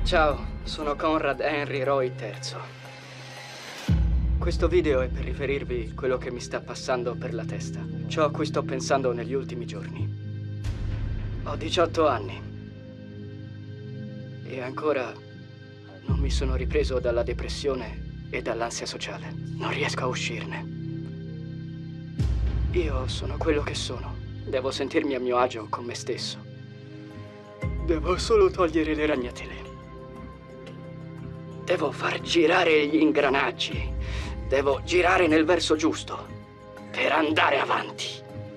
Ciao, sono Conrad Henry Roy III. Questo video è per riferirvi quello che mi sta passando per la testa. Ciò a cui sto pensando negli ultimi giorni. Ho 18 anni. E ancora non mi sono ripreso dalla depressione e dall'ansia sociale. Non riesco a uscirne. Io sono quello che sono. Devo sentirmi a mio agio con me stesso. Devo solo togliere le ragnatele. Devo far girare gli ingranaggi. Devo girare nel verso giusto per andare avanti.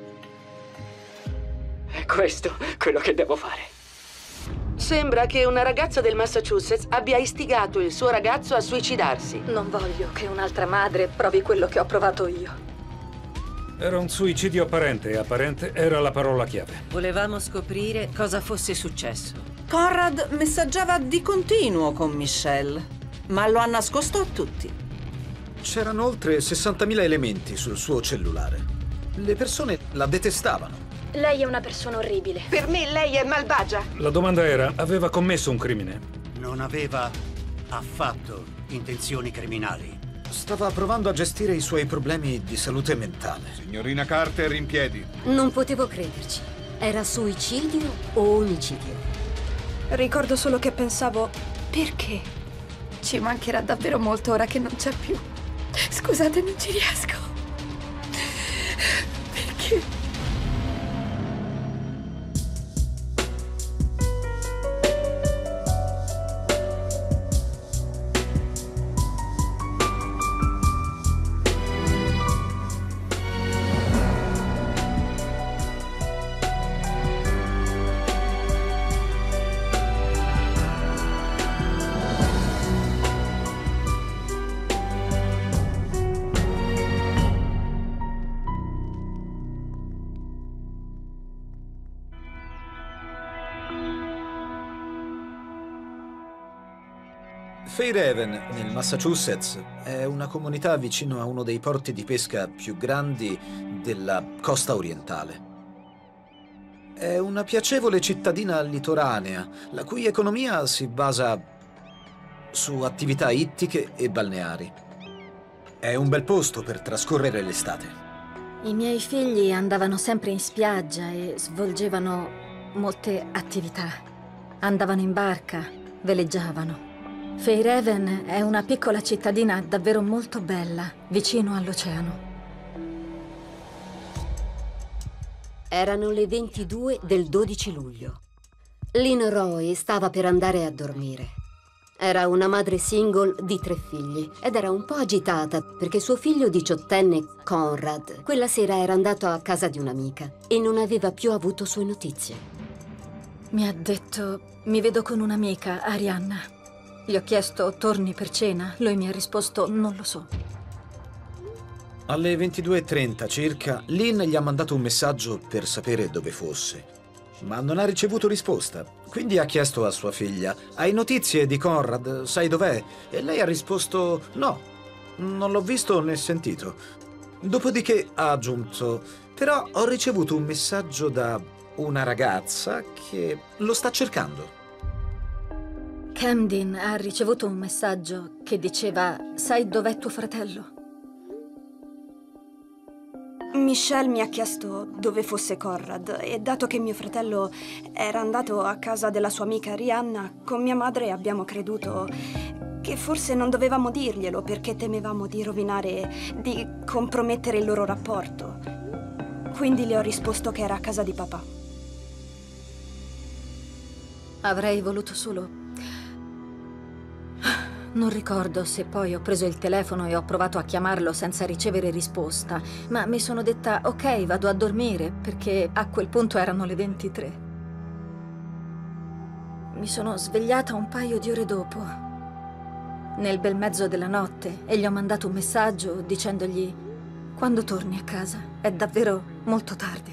È questo quello che devo fare. Sembra che una ragazza del Massachusetts abbia istigato il suo ragazzo a suicidarsi. Non voglio che un'altra madre provi quello che ho provato io. Era un suicidio apparente e apparente era la parola chiave. Volevamo scoprire cosa fosse successo. Conrad messaggiava di continuo con Michelle, ma lo ha nascosto a tutti. C'erano oltre 60.000 elementi sul suo cellulare. Le persone la detestavano. Lei è una persona orribile. Per me lei è malvagia. La domanda era, aveva commesso un crimine? Non aveva affatto intenzioni criminali. Stava provando a gestire i suoi problemi di salute mentale. Signorina Carter, in piedi. Non potevo crederci. Era suicidio o omicidio? Ricordo solo che pensavo, perché? Ci mancherà davvero molto ora che non c'è più. Scusate, non ci riesco. Perché? Fairhaven, nel Massachusetts, è una comunità vicino a uno dei porti di pesca più grandi della costa orientale. È una piacevole cittadina litoranea, la cui economia si basa su attività ittiche e balneari. È un bel posto per trascorrere l'estate. I miei figli andavano sempre in spiaggia e svolgevano molte attività. Andavano in barca, veleggiavano. Fairhaven è una piccola cittadina davvero molto bella, vicino all'oceano. Erano le 22 del 12 luglio. Lynn Roy stava per andare a dormire. Era una madre single di 3 figli ed era un po' agitata perché suo figlio diciottenne, Conrad, quella sera era andato a casa di un'amica e non aveva più avuto sue notizie. Mi ha detto, mi vedo con un'amica, Arianna. Gli ho chiesto, torni per cena? Lui mi ha risposto, non lo so. Alle 22:30 circa, Lynn gli ha mandato un messaggio per sapere dove fosse, ma non ha ricevuto risposta. Quindi ha chiesto a sua figlia, hai notizie di Conrad? Sai dov'è? E lei ha risposto, no, non l'ho visto né sentito. Dopodiché ha aggiunto, però ho ricevuto un messaggio da una ragazza che lo sta cercando. Camden ha ricevuto un messaggio che diceva, sai dov'è tuo fratello? Michelle mi ha chiesto dove fosse Conrad e dato che mio fratello era andato a casa della sua amica Rihanna, con mia madre abbiamo creduto che forse non dovevamo dirglielo perché temevamo di rovinare, di compromettere il loro rapporto. Quindi le ho risposto che era a casa di papà. Avrei voluto solo... Non ricordo se poi ho preso il telefono e ho provato a chiamarlo senza ricevere risposta, ma mi sono detta, ok, vado a dormire, perché a quel punto erano le 23. Mi sono svegliata un paio di ore dopo, nel bel mezzo della notte, e gli ho mandato un messaggio dicendogli, quando torni a casa? È davvero molto tardi.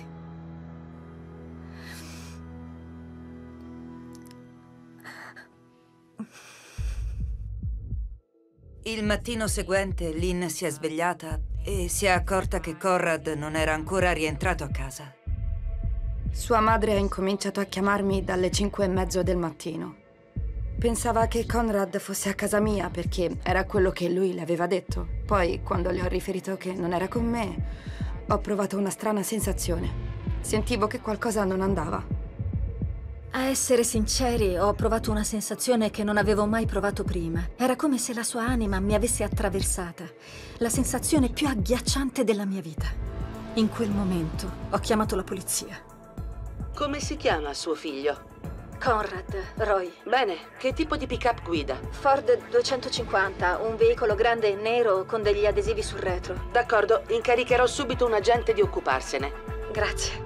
Il mattino seguente Lynn si è svegliata e si è accorta che Conrad non era ancora rientrato a casa. Sua madre ha incominciato a chiamarmi dalle 5:30 del mattino. Pensava che Conrad fosse a casa mia perché era quello che lui le aveva detto. Poi, quando le ho riferito che non era con me, ho provato una strana sensazione. Sentivo che qualcosa non andava. A essere sinceri, ho provato una sensazione che non avevo mai provato prima. Era come se la sua anima mi avesse attraversata. La sensazione più agghiacciante della mia vita. In quel momento ho chiamato la polizia. Come si chiama suo figlio? Conrad Roy. Bene, che tipo di pick-up guida? Ford 250, un veicolo grande e nero con degli adesivi sul retro. D'accordo, incaricherò subito un agente di occuparsene. Grazie.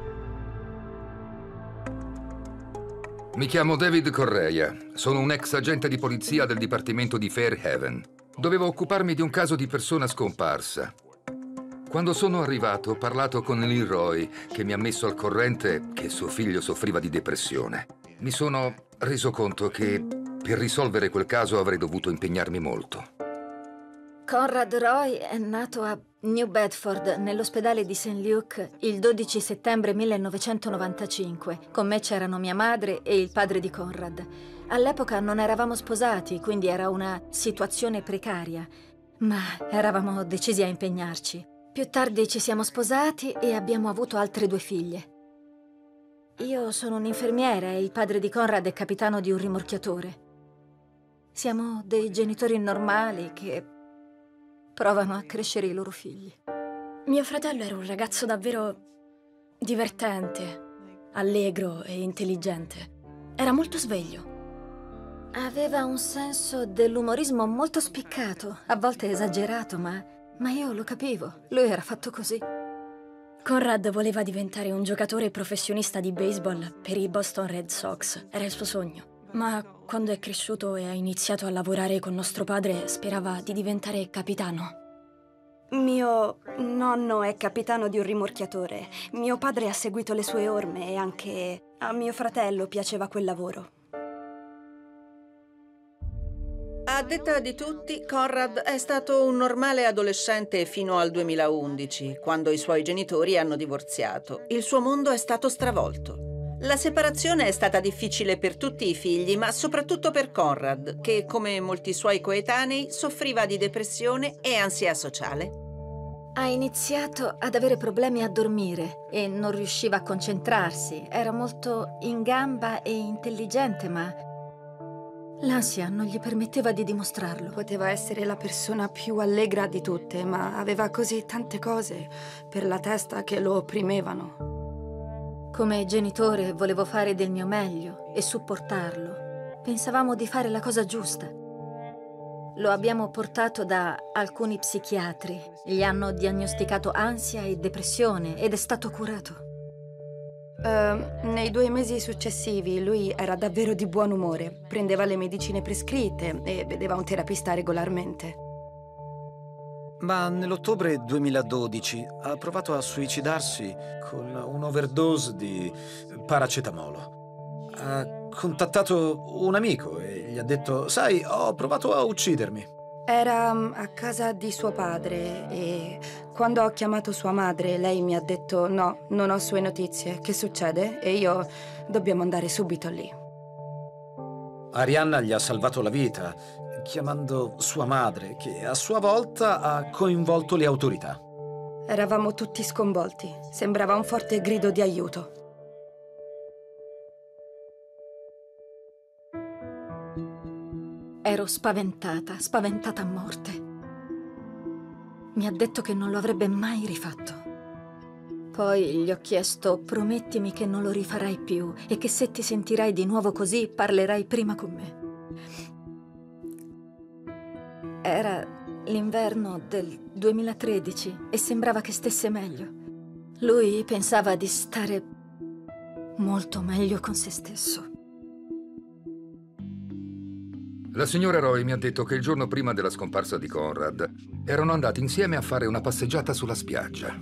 Mi chiamo David Correia. Sono un ex agente di polizia del dipartimento di Fairhaven. Dovevo occuparmi di un caso di persona scomparsa. Quando sono arrivato, ho parlato con Lynn Roy, che mi ha messo al corrente che suo figlio soffriva di depressione. Mi sono reso conto che per risolvere quel caso avrei dovuto impegnarmi molto. Conrad Roy è nato a New Bedford, nell'ospedale di St. Luke, il 12 settembre 1995. Con me c'erano mia madre e il padre di Conrad. All'epoca non eravamo sposati, quindi era una situazione precaria, ma eravamo decisi a impegnarci. Più tardi ci siamo sposati e abbiamo avuto altre 2 figlie. Io sono un'infermiera e il padre di Conrad è capitano di un rimorchiatore. Siamo dei genitori normali che provano a crescere i loro figli. Mio fratello era un ragazzo davvero divertente, allegro e intelligente. Era molto sveglio. Aveva un senso dell'umorismo molto spiccato, a volte esagerato, ma io lo capivo. Lui era fatto così. Conrad voleva diventare un giocatore professionista di baseball per i Boston Red Sox. Era il suo sogno. Ma quando è cresciuto e ha iniziato a lavorare con nostro padre, sperava di diventare capitano. Mio nonno è capitano di un rimorchiatore. Mio padre ha seguito le sue orme e anche a mio fratello piaceva quel lavoro. A detta di tutti, Conrad è stato un normale adolescente fino al 2011, quando i suoi genitori hanno divorziato. Il suo mondo è stato stravolto. La separazione è stata difficile per tutti i figli, ma soprattutto per Conrad, che, come molti suoi coetanei, soffriva di depressione e ansia sociale. Ha iniziato ad avere problemi a dormire e non riusciva a concentrarsi. Era molto in gamba e intelligente, ma l'ansia non gli permetteva di dimostrarlo. Poteva essere la persona più allegra di tutte, ma aveva così tante cose per la testa che lo opprimevano. Come genitore volevo fare del mio meglio e supportarlo. Pensavamo di fare la cosa giusta. Lo abbiamo portato da alcuni psichiatri. Gli hanno diagnosticato ansia e depressione ed è stato curato. Nei 2 mesi successivi lui era davvero di buon umore, prendeva le medicine prescritte e vedeva un terapista regolarmente. Ma nell'ottobre 2012 ha provato a suicidarsi con un'overdose di paracetamolo. Ha contattato un amico e gli ha detto: sai, ho provato a uccidermi. Era a casa di suo padre e quando ho chiamato sua madre, lei mi ha detto: no, non ho sue notizie, che succede? E io: dobbiamo andare subito lì. Arianna gli ha salvato la vita, chiamando sua madre, che a sua volta ha coinvolto le autorità. Eravamo tutti sconvolti, sembrava un forte grido di aiuto. Ero spaventata a morte. Mi ha detto che non lo avrebbe mai rifatto. Poi gli ho chiesto: promettimi che non lo rifarai più e che se ti sentirai di nuovo così parlerai prima con me. Era l'inverno del 2013 e sembrava che stesse meglio. Lui pensava di stare molto meglio con se stesso. La signora Roy mi ha detto che il giorno prima della scomparsa di Conrad erano andati insieme a fare una passeggiata sulla spiaggia.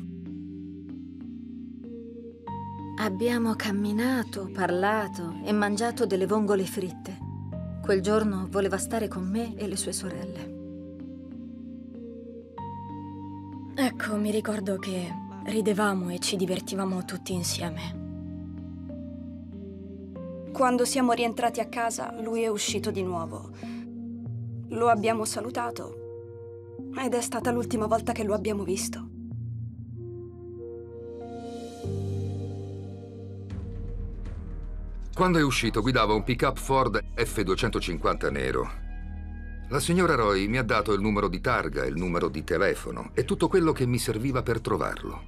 Abbiamo camminato, parlato e mangiato delle vongole fritte. Quel giorno voleva stare con me e le sue sorelle. Ecco, mi ricordo che ridevamo e ci divertivamo tutti insieme. Quando siamo rientrati a casa, lui è uscito di nuovo. Lo abbiamo salutato ed è stata l'ultima volta che lo abbiamo visto. Quando è uscito guidava un pick-up Ford F250 nero. La signora Roy mi ha dato il numero di targa, il numero di telefono e tutto quello che mi serviva per trovarlo.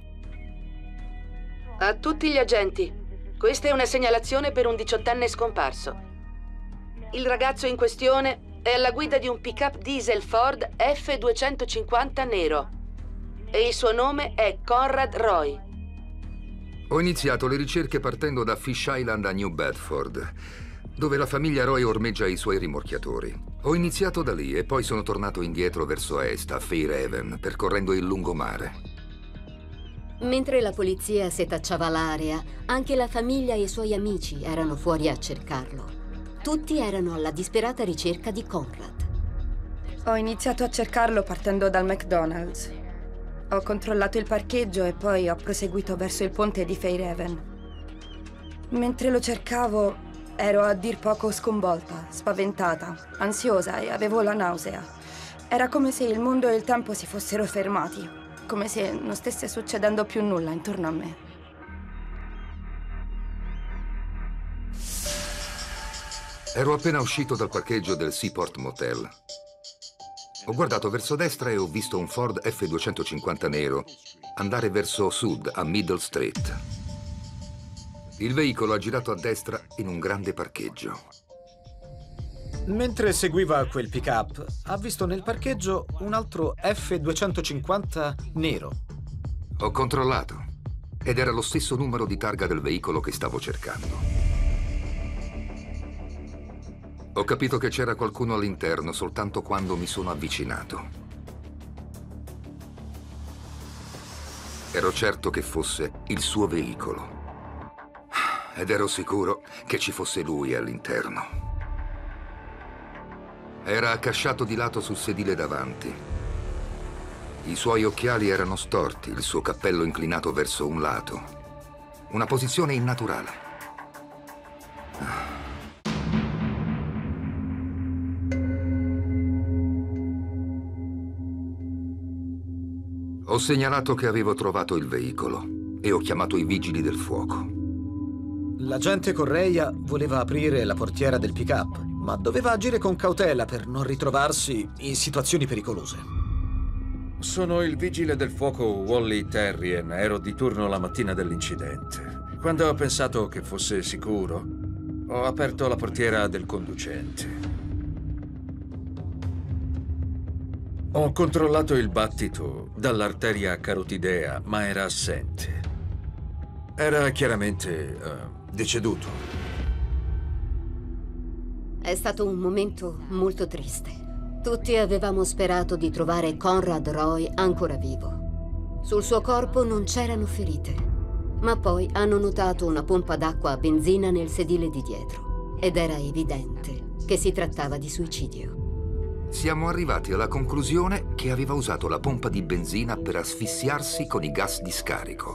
A tutti gli agenti, questa è una segnalazione per un 18enne scomparso. Il ragazzo in questione è alla guida di un pick-up diesel Ford F250 nero e il suo nome è Conrad Roy. Ho iniziato le ricerche partendo da Fish Island a New Bedford, dove la famiglia Roy ormeggia i suoi rimorchiatori. Ho iniziato da lì e poi sono tornato indietro verso est, a Fairhaven, percorrendo il lungomare. Mentre la polizia setacciava l'area, anche la famiglia e i suoi amici erano fuori a cercarlo. Tutti erano alla disperata ricerca di Conrad. Ho iniziato a cercarlo partendo dal McDonald's. Ho controllato il parcheggio e poi ho proseguito verso il ponte di Fairhaven. Mentre lo cercavo, ero a dir poco sconvolta, spaventata, ansiosa e avevo la nausea. Era come se il mondo e il tempo si fossero fermati, come se non stesse succedendo più nulla intorno a me. Ero appena uscito dal parcheggio del Seaport Motel. Ho guardato verso destra e ho visto un Ford F250 nero andare verso sud, a Middle Street. Il veicolo ha girato a destra in un grande parcheggio. Mentre seguiva quel pick-up, ha visto nel parcheggio un altro F250 nero. Ho controllato ed era lo stesso numero di targa del veicolo che stavo cercando. Ho capito che c'era qualcuno all'interno soltanto quando mi sono avvicinato. Ero certo che fosse il suo veicolo. Ed ero sicuro che ci fosse lui all'interno. Era accasciato di lato sul sedile davanti. I suoi occhiali erano storti, il suo cappello inclinato verso un lato. Una posizione innaturale. Ho segnalato che avevo trovato il veicolo e ho chiamato i vigili del fuoco. L'agente Correia voleva aprire la portiera del pick-up, ma doveva agire con cautela per non ritrovarsi in situazioni pericolose. Sono il vigile del fuoco Wally Terrien. Ero di turno la mattina dell'incidente. Quando ho pensato che fosse sicuro, ho aperto la portiera del conducente. Ho controllato il battito dall'arteria carotidea, ma era assente. Era chiaramente deceduto. È stato un momento molto triste. Tutti avevamo sperato di trovare Conrad Roy ancora vivo. Sul suo corpo non c'erano ferite, ma poi hanno notato una pompa d'acqua a benzina nel sedile di dietro ed era evidente che si trattava di suicidio. Siamo arrivati alla conclusione che aveva usato la pompa di benzina per asfissiarsi con i gas di scarico.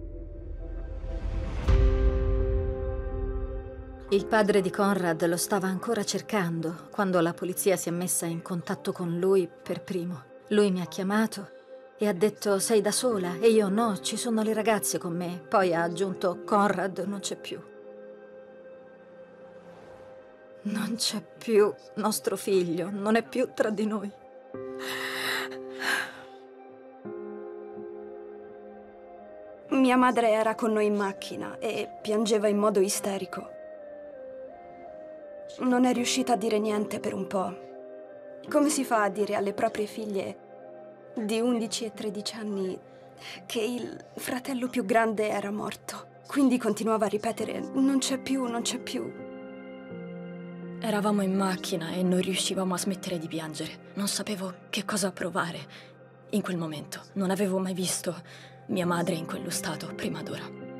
Il padre di Conrad lo stava ancora cercando quando la polizia si è messa in contatto con lui per primo. Lui mi ha chiamato e ha detto: sei da sola? E io: no, ci sono le ragazze con me. Poi ha aggiunto: Conrad non c'è più. Non c'è più nostro figlio, non è più tra di noi. Mia madre era con noi in macchina e piangeva in modo isterico. Non è riuscita a dire niente per un po'. Come si fa a dire alle proprie figlie di 11 e 13 anni che il fratello più grande era morto? Quindi continuava a ripetere: non c'è più, non c'è più. Eravamo in macchina e non riuscivamo a smettere di piangere. Non sapevo che cosa provare in quel momento. Non avevo mai visto mia madre in quello stato prima d'ora.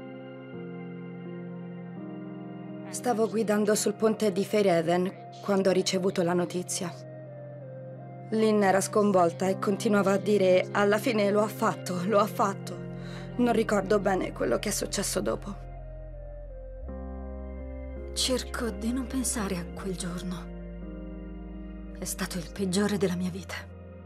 Stavo guidando sul ponte di Fairhaven quando ho ricevuto la notizia. Lynn era sconvolta e continuava a dire: alla fine lo ha fatto, lo ha fatto. Non ricordo bene quello che è successo dopo. Cerco di non pensare a quel giorno. È stato il peggiore della mia vita.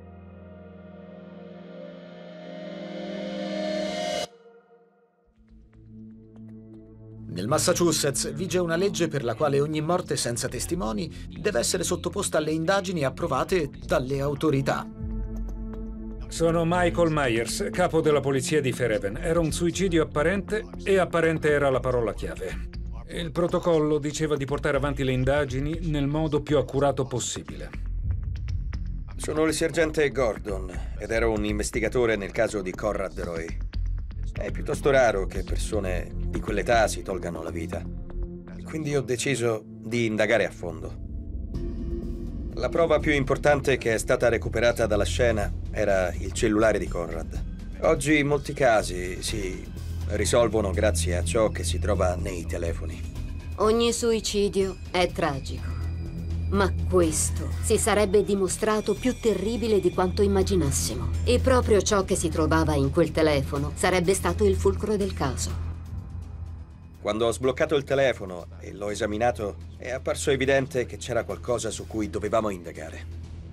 Nel Massachusetts vige una legge per la quale ogni morte senza testimoni deve essere sottoposta alle indagini approvate dalle autorità. Sono Michael Myers, capo della polizia di Fairhaven. Era un suicidio apparente e apparente era la parola chiave. Il protocollo diceva di portare avanti le indagini nel modo più accurato possibile. Sono il sergente Gordon ed ero un investigatore nel caso di Conrad Roy. È piuttosto raro che persone di quell'età si tolgano la vita. Quindi ho deciso di indagare a fondo. La prova più importante che è stata recuperata dalla scena era il cellulare di Conrad. Oggi molti casi si risolvono grazie a ciò che si trova nei telefoni. Ogni suicidio è tragico, ma questo si sarebbe dimostrato più terribile di quanto immaginassimo. E proprio ciò che si trovava in quel telefono sarebbe stato il fulcro del caso. Quando ho sbloccato il telefono e l'ho esaminato, è apparso evidente che c'era qualcosa su cui dovevamo indagare.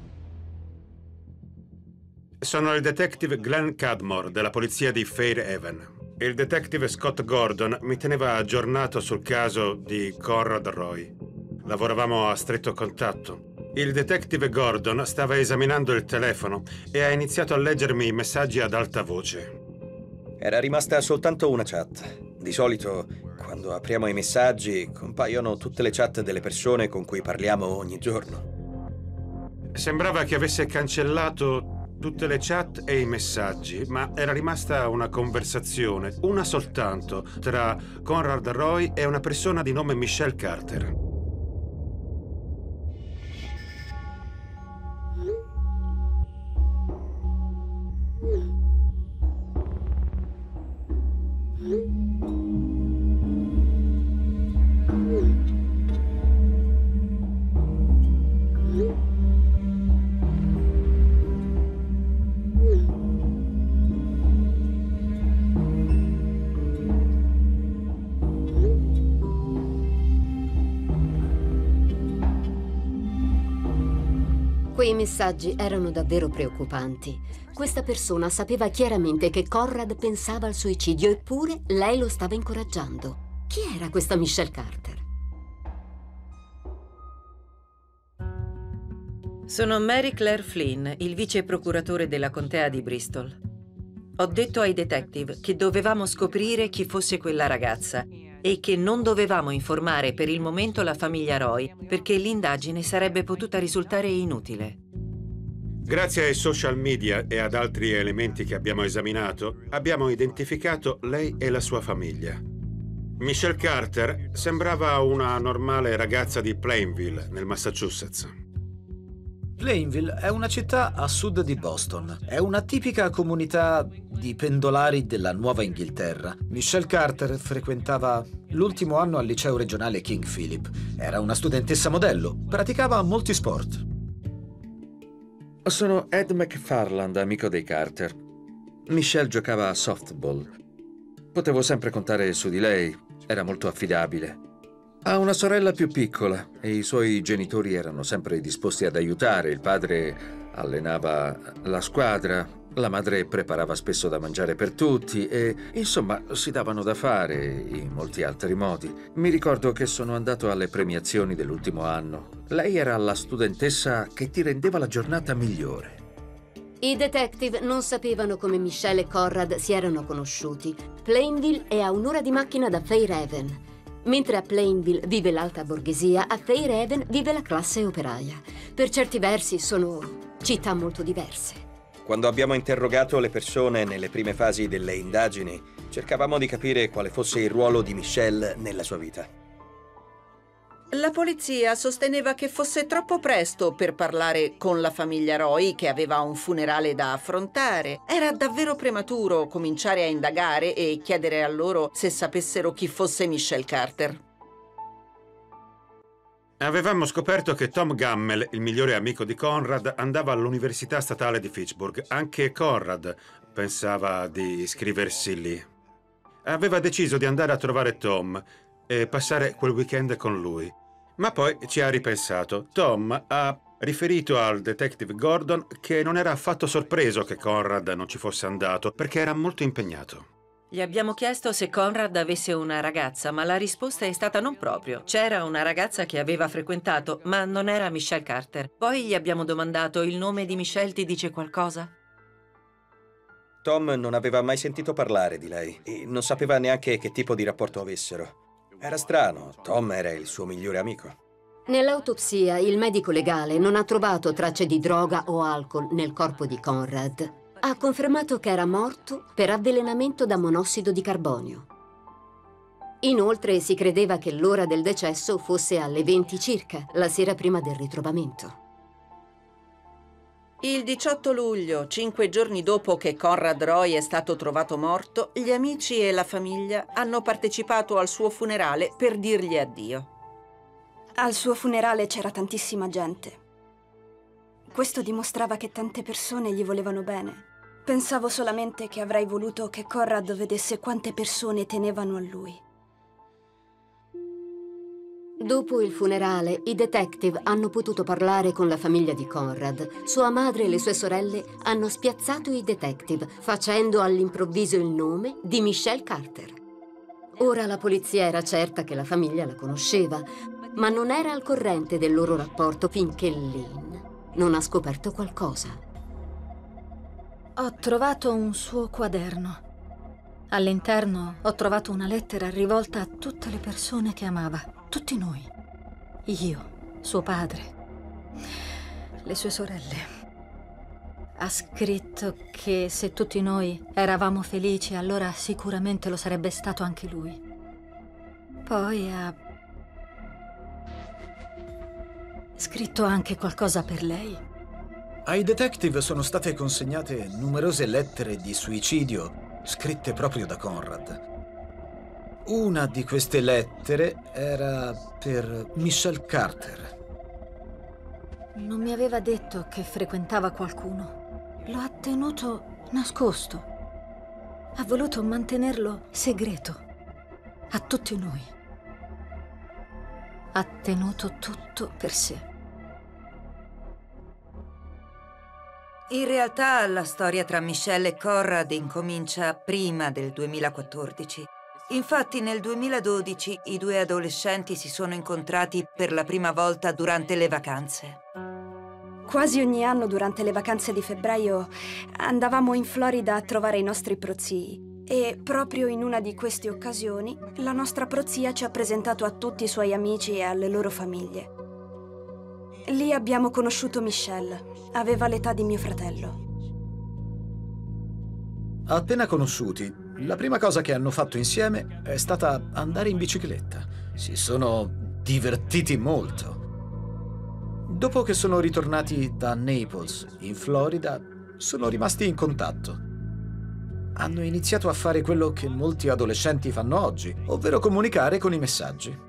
Sono il detective Glenn Cadmore della polizia di Fairhaven. Il detective Scott Gordon mi teneva aggiornato sul caso di Conrad Roy. Lavoravamo a stretto contatto. Il detective Gordon stava esaminando il telefono e ha iniziato a leggermi i messaggi ad alta voce. Era rimasta soltanto una chat. Di solito, quando apriamo i messaggi, compaiono tutte le chat delle persone con cui parliamo ogni giorno. Sembrava che avesse cancellato tutte le chat e i messaggi, ma era rimasta una conversazione, una soltanto, tra Conrad Roy e una persona di nome Michelle Carter. Quei messaggi erano davvero preoccupanti. Questa persona sapeva chiaramente che Conrad pensava al suicidio, eppure lei lo stava incoraggiando. Chi era questa Michelle Carter? Sono Mary Claire Flynn, il vice procuratore della contea di Bristol. Ho detto ai detective che dovevamo scoprire chi fosse quella ragazza e che non dovevamo informare per il momento la famiglia Roy, perché l'indagine sarebbe potuta risultare inutile. Grazie ai social media e ad altri elementi che abbiamo esaminato, abbiamo identificato lei e la sua famiglia. Michelle Carter sembrava una normale ragazza di Plainville, nel Massachusetts. Plainville è una città a sud di Boston. È una tipica comunità di pendolari della Nuova Inghilterra. Michelle Carter frequentava l'ultimo anno al liceo regionale King Philip. Era una studentessa modello. Praticava molti sport. Sono Ed McFarland, amico dei Carter. Michelle giocava a softball. Potevo sempre contare su di lei. Era molto affidabile. Ha una sorella più piccola e i suoi genitori erano sempre disposti ad aiutare. Il padre allenava la squadra, la madre preparava spesso da mangiare per tutti e, insomma, si davano da fare in molti altri modi. Mi ricordo che sono andato alle premiazioni dell'ultimo anno. Lei era la studentessa che ti rendeva la giornata migliore. I detective non sapevano come Michelle e Conrad si erano conosciuti. Plainville è a un'ora di macchina da Fairhaven. Mentre a Plainville vive l'alta borghesia, a Fairhaven vive la classe operaia. Per certi versi sono città molto diverse. Quando abbiamo interrogato le persone nelle prime fasi delle indagini, cercavamo di capire quale fosse il ruolo di Michelle nella sua vita. La polizia sosteneva che fosse troppo presto per parlare con la famiglia Roy, che aveva un funerale da affrontare. Era davvero prematuro cominciare a indagare e chiedere a loro se sapessero chi fosse Michelle Carter. Avevamo scoperto che Tom Gammel, il migliore amico di Conrad, andava all'Università Statale di Fitchburg. Anche Conrad pensava di iscriversi lì. Aveva deciso di andare a trovare Tom e passare quel weekend con lui. Ma poi ci ha ripensato. Tom ha riferito al detective Gordon che non era affatto sorpreso che Conrad non ci fosse andato, perché era molto impegnato. Gli abbiamo chiesto se Conrad avesse una ragazza, ma la risposta è stata non proprio. C'era una ragazza che aveva frequentato, ma non era Michelle Carter. Poi gli abbiamo domandato: il nome di Michelle ti dice qualcosa? Tom non aveva mai sentito parlare di lei e non sapeva neanche che tipo di rapporto avessero. Era strano, Tom era il suo migliore amico. Nell'autopsia il medico legale non ha trovato tracce di droga o alcol nel corpo di Conrad. Ha confermato che era morto per avvelenamento da monossido di carbonio. Inoltre si credeva che l'ora del decesso fosse alle 20 circa, la sera prima del ritrovamento. Il 18 luglio, 5 giorni dopo che Conrad Roy è stato trovato morto, gli amici e la famiglia hanno partecipato al suo funerale per dirgli addio. Al suo funerale c'era tantissima gente. Questo dimostrava che tante persone gli volevano bene. Pensavo solamente che avrei voluto che Conrad vedesse quante persone tenevano a lui. Dopo il funerale, i detective hanno potuto parlare con la famiglia di Conrad. Sua madre e le sue sorelle hanno spiazzato i detective, facendo all'improvviso il nome di Michelle Carter. Ora la polizia era certa che la famiglia la conosceva, ma non era al corrente del loro rapporto finché Lynn non ha scoperto qualcosa. Ho trovato un suo quaderno. All'interno ho trovato una lettera rivolta a tutte le persone che amava, tutti noi. Io, suo padre, le sue sorelle. Ha scritto che se tutti noi eravamo felici, allora sicuramente lo sarebbe stato anche lui. Poi ha scritto anche qualcosa per lei. Ai detective sono state consegnate numerose lettere di suicidio scritte proprio da Conrad. Una di queste lettere era per Michelle Carter. Non mi aveva detto che frequentava qualcuno. Lo ha tenuto nascosto. Ha voluto mantenerlo segreto a tutti noi. Ha tenuto tutto per sé. In realtà la storia tra Michelle e Conrad incomincia prima del 2014. Infatti nel 2012 i due adolescenti si sono incontrati per la prima volta durante le vacanze. Quasi ogni anno durante le vacanze di febbraio andavamo in Florida a trovare i nostri prozii e proprio in una di queste occasioni la nostra prozia ci ha presentato a tutti i suoi amici e alle loro famiglie. Lì abbiamo conosciuto Michelle. Aveva l'età di mio fratello. Appena conosciuti, la prima cosa che hanno fatto insieme è stata andare in bicicletta. Si sono divertiti molto. Dopo che sono ritornati da Naples, in Florida, sono rimasti in contatto. Hanno iniziato a fare quello che molti adolescenti fanno oggi, ovvero comunicare con i messaggi.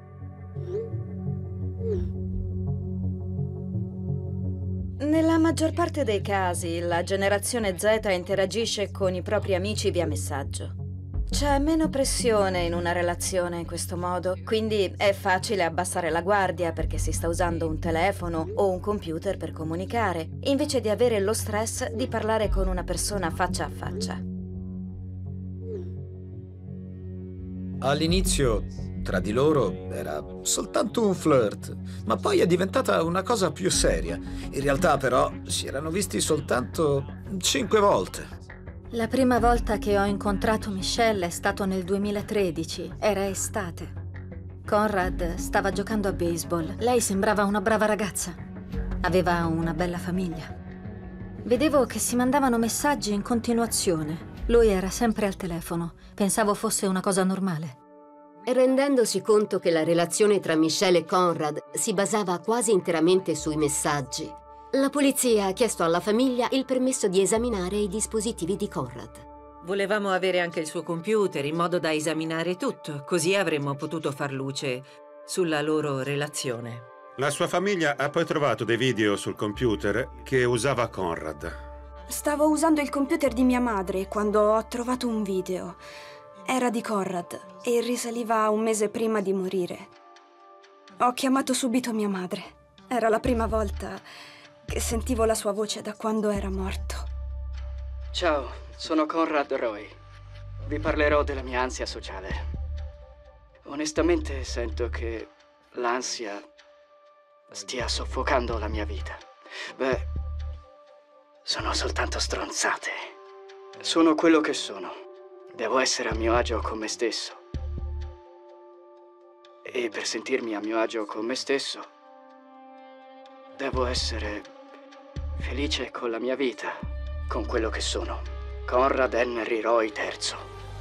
Nella maggior parte dei casi, la generazione Z interagisce con i propri amici via messaggio. C'è meno pressione in una relazione in questo modo, quindi è facile abbassare la guardia perché si sta usando un telefono o un computer per comunicare, invece di avere lo stress di parlare con una persona faccia a faccia. All'inizio, tra di loro, era soltanto un flirt, ma poi è diventata una cosa più seria. In realtà, però, si erano visti soltanto 5 volte. La prima volta che ho incontrato Michelle è stato nel 2013. Era estate. Conrad stava giocando a baseball. Lei sembrava una brava ragazza. Aveva una bella famiglia. Vedevo che si mandavano messaggi in continuazione. Lui era sempre al telefono. Pensavo fosse una cosa normale. Rendendosi conto che la relazione tra Michelle e Conrad si basava quasi interamente sui messaggi, la polizia ha chiesto alla famiglia il permesso di esaminare i dispositivi di Conrad. Volevamo avere anche il suo computer in modo da esaminare tutto, così avremmo potuto far luce sulla loro relazione. La sua famiglia ha poi trovato dei video sul computer che usava Conrad. Stavo usando il computer di mia madre quando ho trovato un video. Era di Conrad e risaliva a un mese prima di morire. Ho chiamato subito mia madre. Era la prima volta che sentivo la sua voce da quando era morto. Ciao, sono Conrad Roy. Vi parlerò della mia ansia sociale. Onestamente sento che l'ansia stia soffocando la mia vita. Beh, sono soltanto stronzate. Sono quello che sono. Devo essere a mio agio con me stesso. E per sentirmi a mio agio con me stesso, devo essere felice con la mia vita, con quello che sono. Conrad Henry Roy III.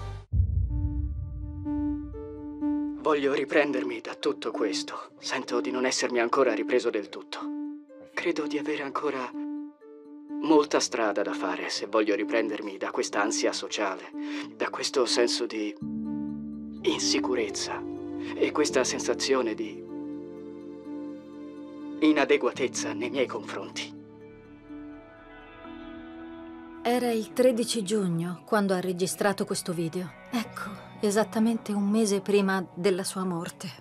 Voglio riprendermi da tutto questo. Sento di non essermi ancora ripreso del tutto. Credo di avere ancora molta strada da fare se voglio riprendermi da questa ansia sociale, da questo senso di insicurezza e questa sensazione di inadeguatezza nei miei confronti. Era il 13 giugno quando ha registrato questo video. Ecco, esattamente un mese prima della sua morte.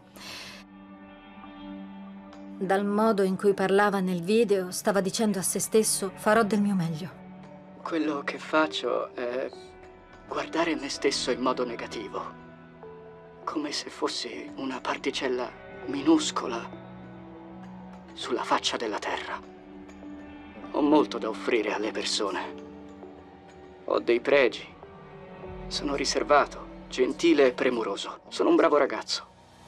Dal modo in cui parlava nel video, stava dicendo a se stesso: farò del mio meglio. Quello che faccio è guardare me stesso in modo negativo, come se fossi una particella minuscola sulla faccia della terra. Ho molto da offrire alle persone. Ho dei pregi. Sono riservato, gentile e premuroso. Sono un bravo ragazzo.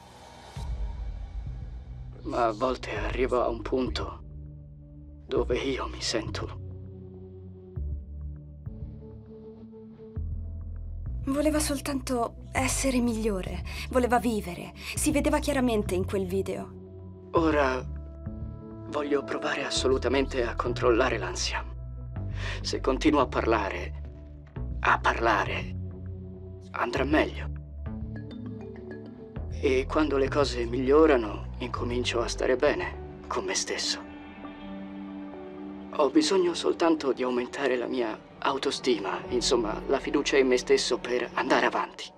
Ma a volte arrivo a un punto dove io mi sento. Voleva soltanto essere migliore. Voleva vivere. Si vedeva chiaramente in quel video. Ora voglio provare assolutamente a controllare l'ansia. Se continuo a parlare, andrà meglio. E quando le cose migliorano, incomincio a stare bene con me stesso. Ho bisogno soltanto di aumentare la mia autostima, insomma, la fiducia in me stesso per andare avanti.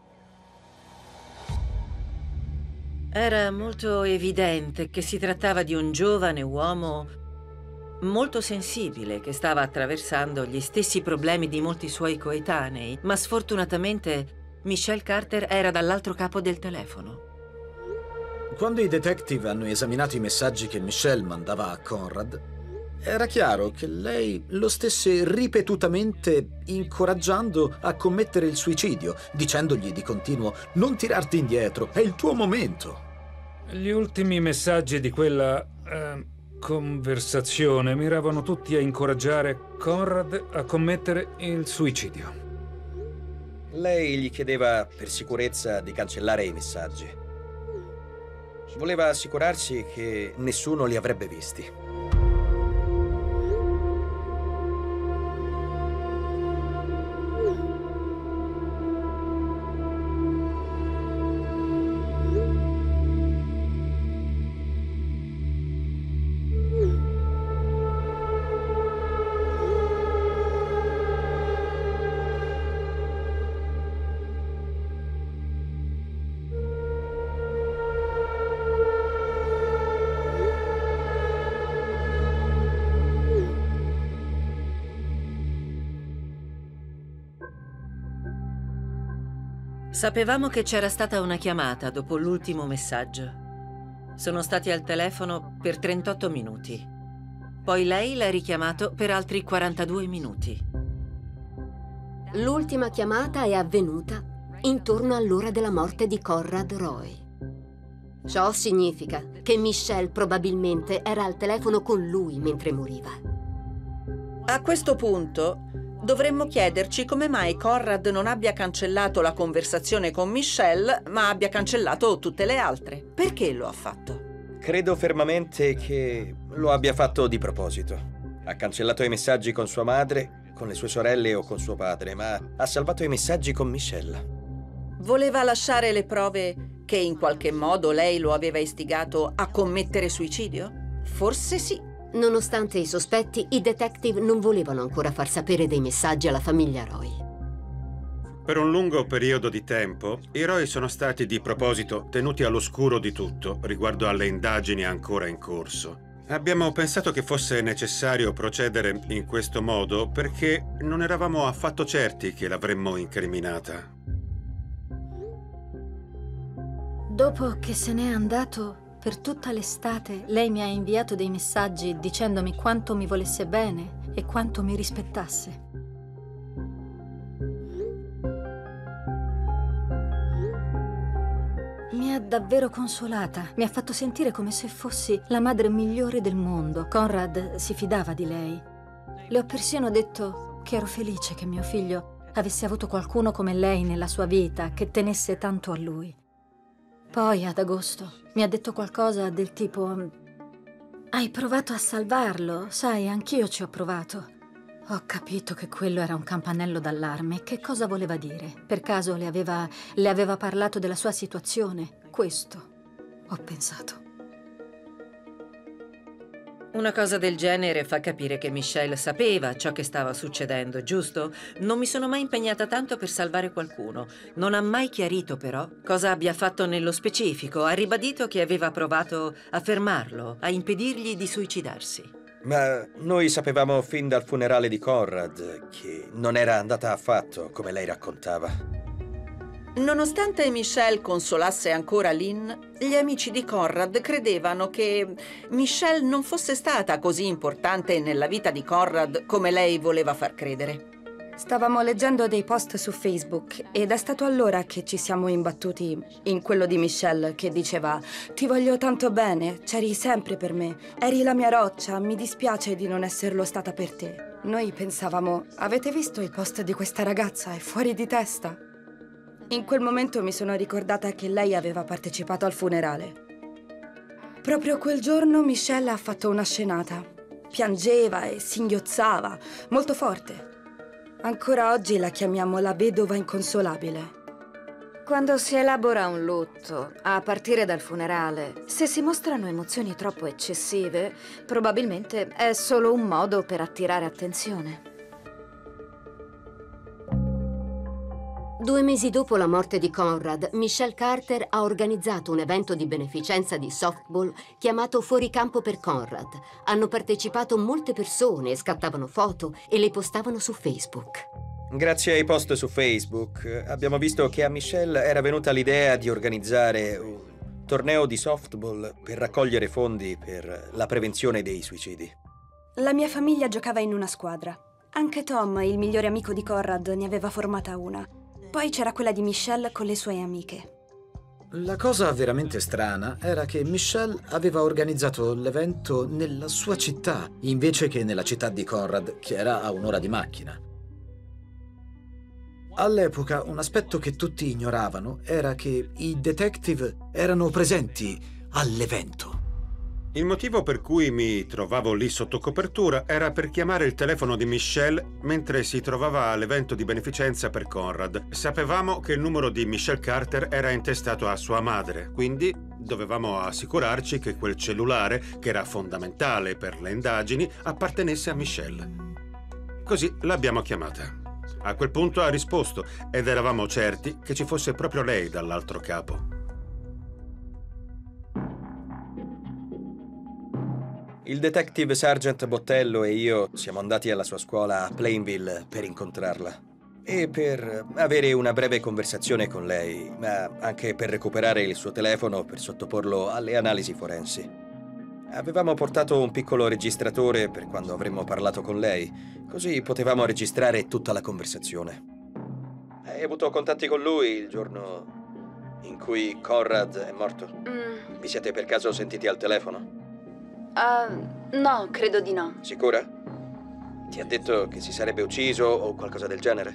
Era molto evidente che si trattava di un giovane uomo molto sensibile che stava attraversando gli stessi problemi di molti suoi coetanei, ma sfortunatamente Michelle Carter era dall'altro capo del telefono. Quando i detective hanno esaminato i messaggi che Michelle mandava a Conrad, era chiaro che lei lo stesse ripetutamente incoraggiando a commettere il suicidio, dicendogli di continuo: non tirarti indietro, è il tuo momento. Gli ultimi messaggi di quella conversazione miravano tutti a incoraggiare Conrad a commettere il suicidio. Lei gli chiedeva per sicurezza di cancellare i messaggi. Voleva assicurarsi che nessuno li avrebbe visti. Sapevamo che c'era stata una chiamata dopo l'ultimo messaggio. Sono stati al telefono per 38 minuti. Poi lei l'ha richiamato per altri 42 minuti. L'ultima chiamata è avvenuta intorno all'ora della morte di Conrad Roy. Ciò significa che Michelle probabilmente era al telefono con lui mentre moriva. A questo punto dovremmo chiederci come mai Conrad non abbia cancellato la conversazione con Michelle, ma abbia cancellato tutte le altre. Perché lo ha fatto? Credo fermamente che lo abbia fatto di proposito. Ha cancellato i messaggi con sua madre, con le sue sorelle o con suo padre, ma ha salvato i messaggi con Michelle. Voleva lasciare le prove che in qualche modo lei lo aveva istigato a commettere suicidio? Forse sì. Nonostante i sospetti, i detective non volevano ancora far sapere dei messaggi alla famiglia Roy. Per un lungo periodo di tempo, i Roy sono stati di proposito tenuti all'oscuro di tutto riguardo alle indagini ancora in corso. Abbiamo pensato che fosse necessario procedere in questo modo perché non eravamo affatto certi che l'avremmo incriminata. Dopo che se n'è andato, per tutta l'estate, lei mi ha inviato dei messaggi dicendomi quanto mi volesse bene e quanto mi rispettasse. Mi ha davvero consolata, mi ha fatto sentire come se fossi la madre migliore del mondo. Conrad si fidava di lei. Le ho persino detto che ero felice che mio figlio avesse avuto qualcuno come lei nella sua vita, che tenesse tanto a lui. Poi, ad agosto, mi ha detto qualcosa del tipo: hai provato a salvarlo, sai, anch'io ci ho provato. Ho capito che quello era un campanello d'allarme. Che cosa voleva dire? Per caso le aveva parlato della sua situazione? Questo ho pensato. Una cosa del genere fa capire che Michelle sapeva ciò che stava succedendo, giusto? Non mi sono mai impegnata tanto per salvare qualcuno. Non ha mai chiarito, però, cosa abbia fatto nello specifico. Ha ribadito che aveva provato a fermarlo, a impedirgli di suicidarsi. Ma noi sapevamo fin dal funerale di Conrad che non era andata affatto come lei raccontava. Nonostante Michelle consolasse ancora Lynn, gli amici di Conrad credevano che Michelle non fosse stata così importante nella vita di Conrad come lei voleva far credere. Stavamo leggendo dei post su Facebook ed è stato allora che ci siamo imbattuti in quello di Michelle che diceva: ti voglio tanto bene, c'eri sempre per me, eri la mia roccia, mi dispiace di non esserlo stata per te. Noi pensavamo: avete visto il post di questa ragazza? È fuori di testa. In quel momento mi sono ricordata che lei aveva partecipato al funerale. Proprio quel giorno Michelle ha fatto una scenata. Piangeva e singhiozzava, molto forte. Ancora oggi la chiamiamo la vedova inconsolabile. Quando si elabora un lutto, a partire dal funerale, se si mostrano emozioni troppo eccessive, probabilmente è solo un modo per attirare attenzione. 2 mesi dopo la morte di Conrad, Michelle Carter ha organizzato un evento di beneficenza di softball chiamato Fuori campo per Conrad. Hanno partecipato molte persone, scattavano foto e le postavano su Facebook. Grazie ai post su Facebook abbiamo visto che a Michelle era venuta l'idea di organizzare un torneo di softball per raccogliere fondi per la prevenzione dei suicidi. La mia famiglia giocava in una squadra. Anche Tom, il migliore amico di Conrad, ne aveva formata una. Poi c'era quella di Michelle con le sue amiche. La cosa veramente strana era che Michelle aveva organizzato l'evento nella sua città, invece che nella città di Conrad, che era a un'ora di macchina. All'epoca, un aspetto che tutti ignoravano era che i detective erano presenti all'evento. Il motivo per cui mi trovavo lì sotto copertura era per chiamare il telefono di Michelle mentre si trovava all'evento di beneficenza per Conrad. Sapevamo che il numero di Michelle Carter era intestato a sua madre, quindi dovevamo assicurarci che quel cellulare, che era fondamentale per le indagini, appartenesse a Michelle. Così l'abbiamo chiamata. A quel punto ha risposto ed eravamo certi che ci fosse proprio lei dall'altro capo. Il detective Sergeant Bottello e io siamo andati alla sua scuola a Plainville per incontrarla e per avere una breve conversazione con lei, ma anche per recuperare il suo telefono per sottoporlo alle analisi forensi. Avevamo portato un piccolo registratore per quando avremmo parlato con lei, così potevamo registrare tutta la conversazione. Hai avuto contatti con lui il giorno in cui Conrad è morto? Vi siete per caso sentiti al telefono? No, credo di no. Sicura? Ti ha detto che si sarebbe ucciso o qualcosa del genere?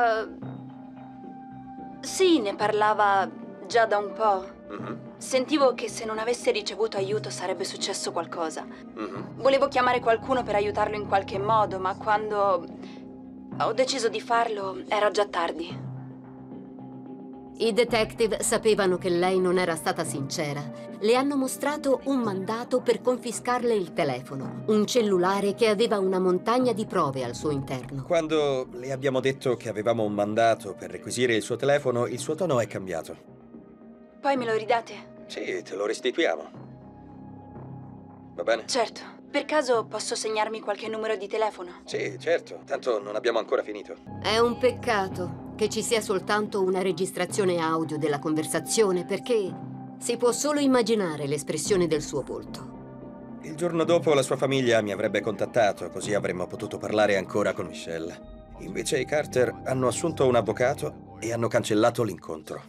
Sì, ne parlava già da un po'. Sentivo che se non avesse ricevuto aiuto sarebbe successo qualcosa. Volevo chiamare qualcuno per aiutarlo in qualche modo, ma quando ho deciso di farlo era già tardi. I detective sapevano che lei non era stata sincera. Le hanno mostrato un mandato per confiscarle il telefono, un cellulare che aveva una montagna di prove al suo interno. Quando le abbiamo detto che avevamo un mandato per requisire il suo telefono, il suo tono è cambiato. Poi me lo ridate? Sì, te lo restituiamo. Va bene? Certo. Per caso posso segnarmi qualche numero di telefono? Sì, certo. Tanto non abbiamo ancora finito. È un peccato che ci sia soltanto una registrazione audio della conversazione, perché si può solo immaginare l'espressione del suo volto. Il giorno dopo la sua famiglia mi avrebbe contattato, così avremmo potuto parlare ancora con Michelle. Invece i Carter hanno assunto un avvocato e hanno cancellato l'incontro.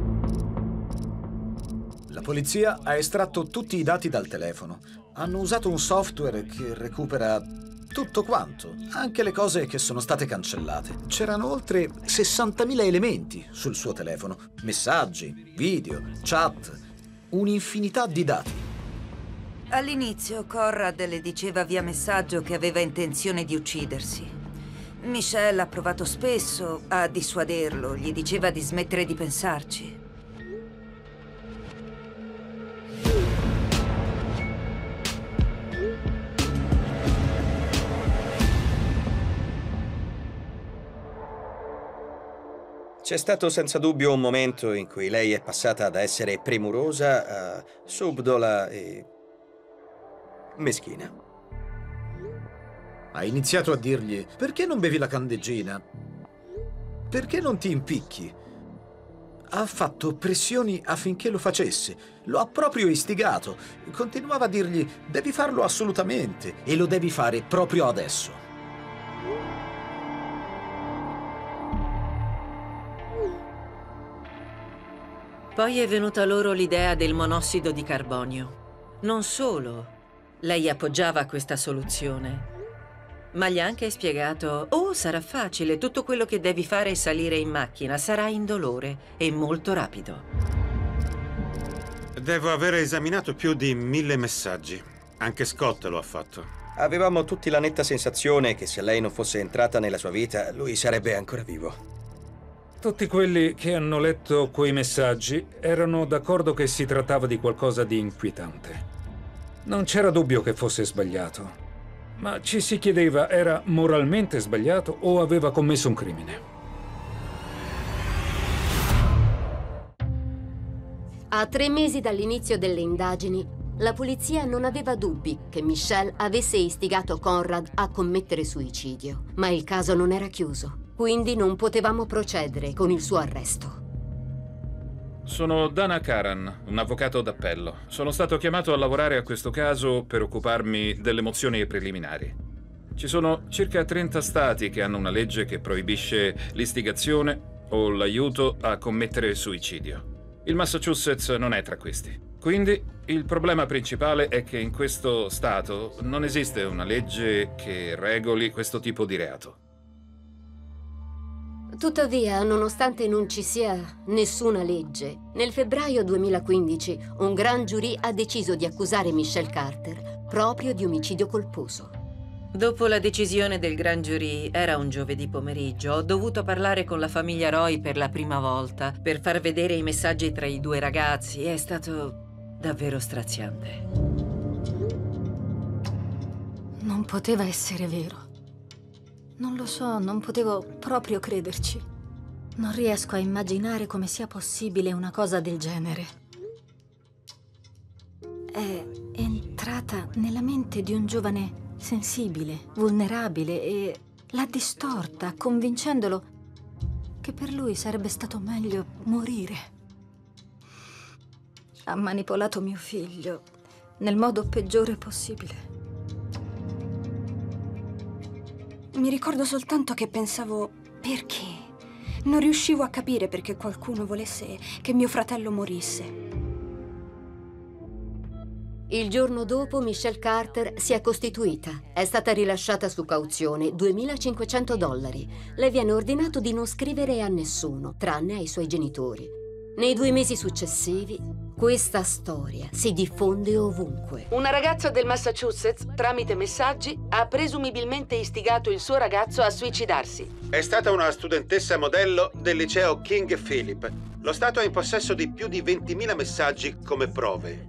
La polizia ha estratto tutti i dati dal telefono. Hanno usato un software che recupera tutto quanto, anche le cose che sono state cancellate. C'erano oltre 60.000 elementi sul suo telefono. Messaggi, video, chat, un'infinità di dati. All'inizio Conrad le diceva via messaggio che aveva intenzione di uccidersi. Michelle ha provato spesso a dissuaderlo, gli diceva di smettere di pensarci. C'è stato senza dubbio un momento in cui lei è passata da essere premurosa a subdola e meschina. Ha iniziato a dirgli: perché non bevi la candeggina? Perché non ti impicchi? Ha fatto pressioni affinché lo facesse. Lo ha proprio istigato. Continuava a dirgli: devi farlo assolutamente e lo devi fare proprio adesso. Poi è venuta loro l'idea del monossido di carbonio. Non solo lei appoggiava questa soluzione, ma gli ha anche spiegato: oh, sarà facile, tutto quello che devi fare è salire in macchina, sarà indolore e molto rapido. Devo aver esaminato più di 1000 messaggi. Anche Scott lo ha fatto. Avevamo tutti la netta sensazione che se lei non fosse entrata nella sua vita, lui sarebbe ancora vivo. Tutti quelli che hanno letto quei messaggi erano d'accordo che si trattava di qualcosa di inquietante. Non c'era dubbio che fosse sbagliato, ma ci si chiedeva: era moralmente sbagliato o aveva commesso un crimine? A 3 mesi dall'inizio delle indagini, la polizia non aveva dubbi che Michelle avesse istigato Conrad a commettere suicidio, ma il caso non era chiuso. Quindi non potevamo procedere con il suo arresto. Sono Dana Karan, un avvocato d'appello. Sono stato chiamato a lavorare a questo caso per occuparmi delle mozioni preliminari. Ci sono circa 30 stati che hanno una legge che proibisce l'istigazione o l'aiuto a commettere suicidio. Il Massachusetts non è tra questi. Quindi il problema principale è che in questo stato non esiste una legge che regoli questo tipo di reato. Tuttavia, nonostante non ci sia nessuna legge, nel febbraio 2015 un gran giurì ha deciso di accusare Michelle Carter proprio di omicidio colposo. Dopo la decisione del gran giurì, era un giovedì pomeriggio, ho dovuto parlare con la famiglia Roy per la prima volta per far vedere i messaggi tra i 2 ragazzi. È stato davvero straziante. Non poteva essere vero. Non lo so, non potevo proprio crederci. Non riesco a immaginare come sia possibile una cosa del genere. È entrata nella mente di un giovane sensibile, vulnerabile e l'ha distorta, convincendolo che per lui sarebbe stato meglio morire. Ha manipolato mio figlio nel modo peggiore possibile. Mi ricordo soltanto che pensavo: perché? Non riuscivo a capire perché qualcuno volesse che mio fratello morisse. Il giorno dopo Michelle Carter si è costituita. È stata rilasciata su cauzione $2.500. Le viene ordinato di non scrivere a nessuno, tranne ai suoi genitori. Nei 2 mesi successivi, questa storia si diffonde ovunque. Una ragazza del Massachusetts, tramite messaggi, ha presumibilmente istigato il suo ragazzo a suicidarsi. È stata una studentessa modello del liceo King Philip. Lo Stato è in possesso di più di 20.000 messaggi come prove.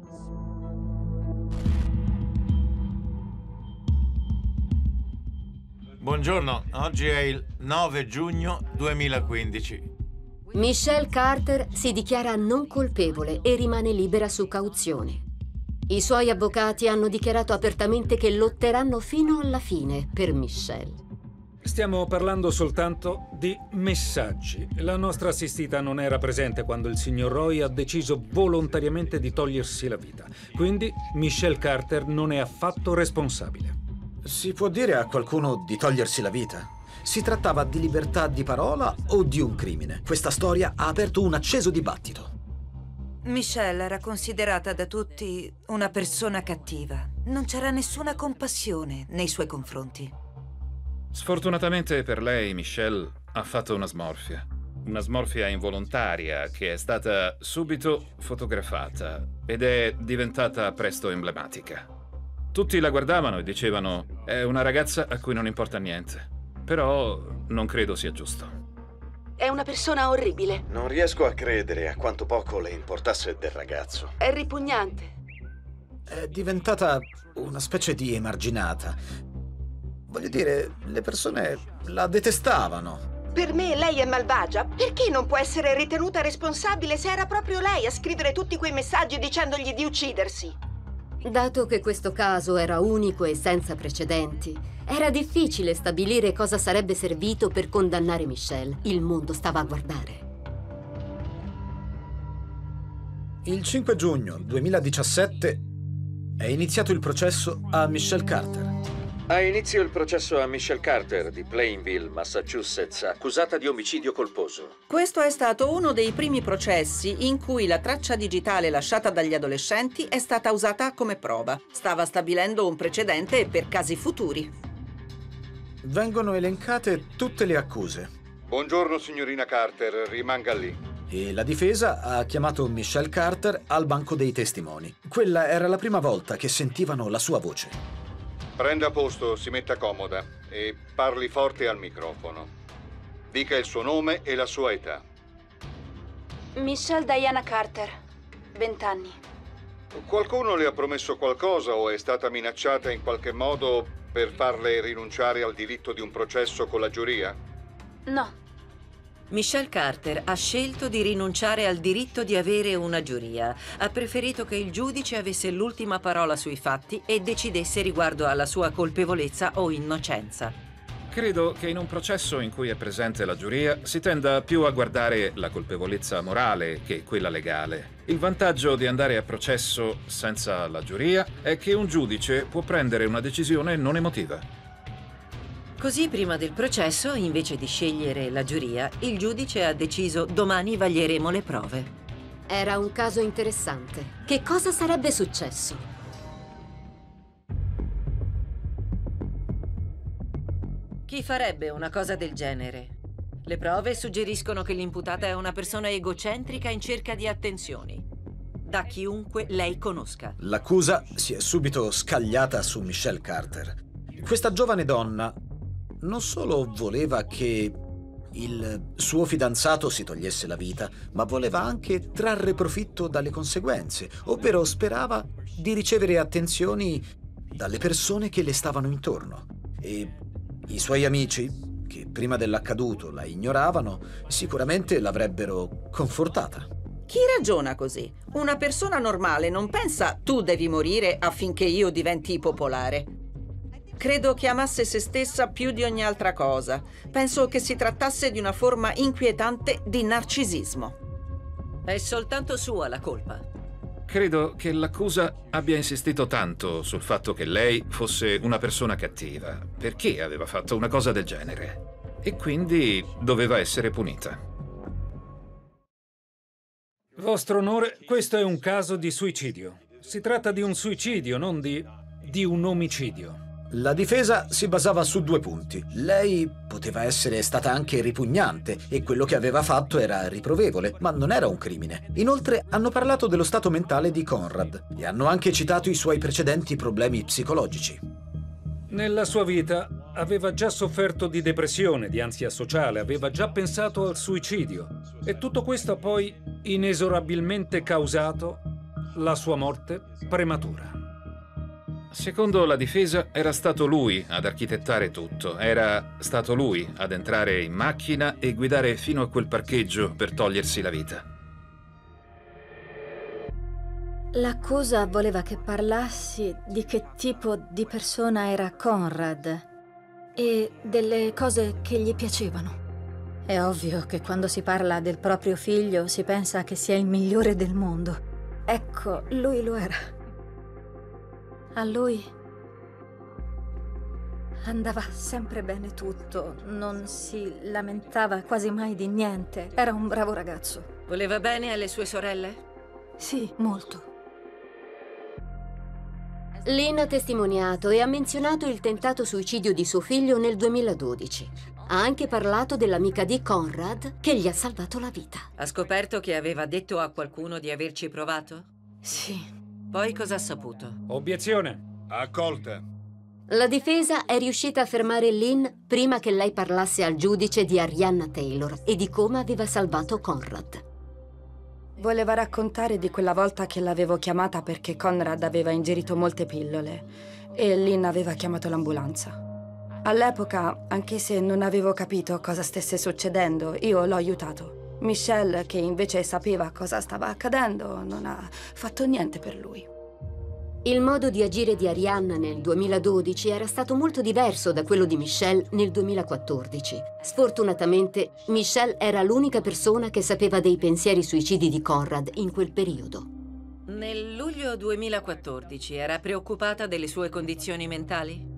Buongiorno, oggi è il 9 giugno 2015. Michelle Carter si dichiara non colpevole e rimane libera su cauzione. I suoi avvocati hanno dichiarato apertamente che lotteranno fino alla fine per Michelle. Stiamo parlando soltanto di messaggi. La nostra assistita non era presente quando il signor Roy ha deciso volontariamente di togliersi la vita. Quindi Michelle Carter non è affatto responsabile. Si può dire a qualcuno di togliersi la vita? Si trattava di libertà di parola o di un crimine? Questa storia ha aperto un acceso dibattito. Michelle era considerata da tutti una persona cattiva. Non c'era nessuna compassione nei suoi confronti. Sfortunatamente per lei, Michelle ha fatto una smorfia involontaria che è stata subito fotografata ed è diventata presto emblematica. Tutti la guardavano e dicevano: è una ragazza a cui non importa niente. Però non credo sia giusto. È una persona orribile. Non riesco a credere a quanto poco le importasse del ragazzo. È ripugnante. È diventata una specie di emarginata. Voglio dire, le persone la detestavano. Per me lei è malvagia. Perché non può essere ritenuta responsabile se era proprio lei a scrivere tutti quei messaggi dicendogli di uccidersi? Dato che questo caso era unico e senza precedenti, era difficile stabilire cosa sarebbe servito per condannare Michelle. Il mondo stava a guardare. Il 5 giugno 2017 è iniziato il processo a Michelle Carter. Ha inizio il processo a Michelle Carter di Plainville, Massachusetts, accusata di omicidio colposo. Questo è stato uno dei primi processi in cui la traccia digitale lasciata dagli adolescenti è stata usata come prova. Stava stabilendo un precedente per casi futuri. Vengono elencate tutte le accuse. Buongiorno, signorina Carter, rimanga lì. E la difesa ha chiamato Michelle Carter al banco dei testimoni. Quella era la prima volta che sentivano la sua voce. Prenda posto, si metta comoda e parli forte al microfono. Dica il suo nome e la sua età. Michelle Diana Carter, 20 anni. Qualcuno le ha promesso qualcosa o è stata minacciata in qualche modo per farle rinunciare al diritto di un processo con la giuria? No. Michelle Carter ha scelto di rinunciare al diritto di avere una giuria. Ha preferito che il giudice avesse l'ultima parola sui fatti e decidesse riguardo alla sua colpevolezza o innocenza. Credo che in un processo in cui è presente la giuria si tenda più a guardare la colpevolezza morale che quella legale. Il vantaggio di andare a processo senza la giuria è che un giudice può prendere una decisione non emotiva. Così, prima del processo, invece di scegliere la giuria, il giudice ha deciso: domani vaglieremo le prove. Era un caso interessante. Che cosa sarebbe successo? Chi farebbe una cosa del genere? Le prove suggeriscono che l'imputata è una persona egocentrica in cerca di attenzioni, da chiunque lei conosca. L'accusa si è subito scagliata su Michelle Carter. Questa giovane donna non solo voleva che il suo fidanzato si togliesse la vita, ma voleva anche trarre profitto dalle conseguenze, ovvero sperava di ricevere attenzioni dalle persone che le stavano intorno. E i suoi amici, che prima dell'accaduto la ignoravano, sicuramente l'avrebbero confortata. Chi ragiona così? Una persona normale non pensa tu devi morire affinché io diventi popolare. Credo che amasse se stessa più di ogni altra cosa. Penso che si trattasse di una forma inquietante di narcisismo. È soltanto sua la colpa. Credo che l'accusa abbia insistito tanto sul fatto che lei fosse una persona cattiva, perché aveva fatto una cosa del genere, e quindi doveva essere punita. Vostro onore, questo è un caso di suicidio. Si tratta di un suicidio, non di un omicidio. La difesa si basava su 2 punti. Lei poteva essere stata anche ripugnante e quello che aveva fatto era riprovevole, ma non era un crimine. Inoltre hanno parlato dello stato mentale di Conrad e hanno anche citato i suoi precedenti problemi psicologici. Nella sua vita aveva già sofferto di depressione, di ansia sociale, aveva già pensato al suicidio. E tutto questo poi inesorabilmente causato la sua morte prematura. Secondo la difesa, era stato lui ad architettare tutto. Era stato lui ad entrare in macchina e guidare fino a quel parcheggio per togliersi la vita. L'accusa voleva che parlassi di che tipo di persona era Conrad e delle cose che gli piacevano. È ovvio che quando si parla del proprio figlio si pensa che sia il migliore del mondo. Ecco, lui lo era. A lui andava sempre bene tutto, non si lamentava quasi mai di niente. Era un bravo ragazzo. Voleva bene alle sue sorelle? Sì, molto. Lynn ha testimoniato e ha menzionato il tentato suicidio di suo figlio nel 2012. Ha anche parlato dell'amica di Conrad che gli ha salvato la vita. Ha scoperto che aveva detto a qualcuno di averci provato? Sì. Poi cosa ha saputo? Obiezione. Accolta. La difesa è riuscita a fermare Lynn prima che lei parlasse al giudice di Arianna Taylor e di come aveva salvato Conrad. Voleva raccontare di quella volta che l'avevo chiamata perché Conrad aveva ingerito molte pillole e Lynn aveva chiamato l'ambulanza. All'epoca, anche se non avevo capito cosa stesse succedendo, io l'ho aiutato. Michelle, che invece sapeva cosa stava accadendo, non ha fatto niente per lui. Il modo di agire di Arianna nel 2012 era stato molto diverso da quello di Michelle nel 2014. Sfortunatamente, Michelle era l'unica persona che sapeva dei pensieri suicidi di Conrad in quel periodo. Nel luglio 2014 era preoccupata delle sue condizioni mentali?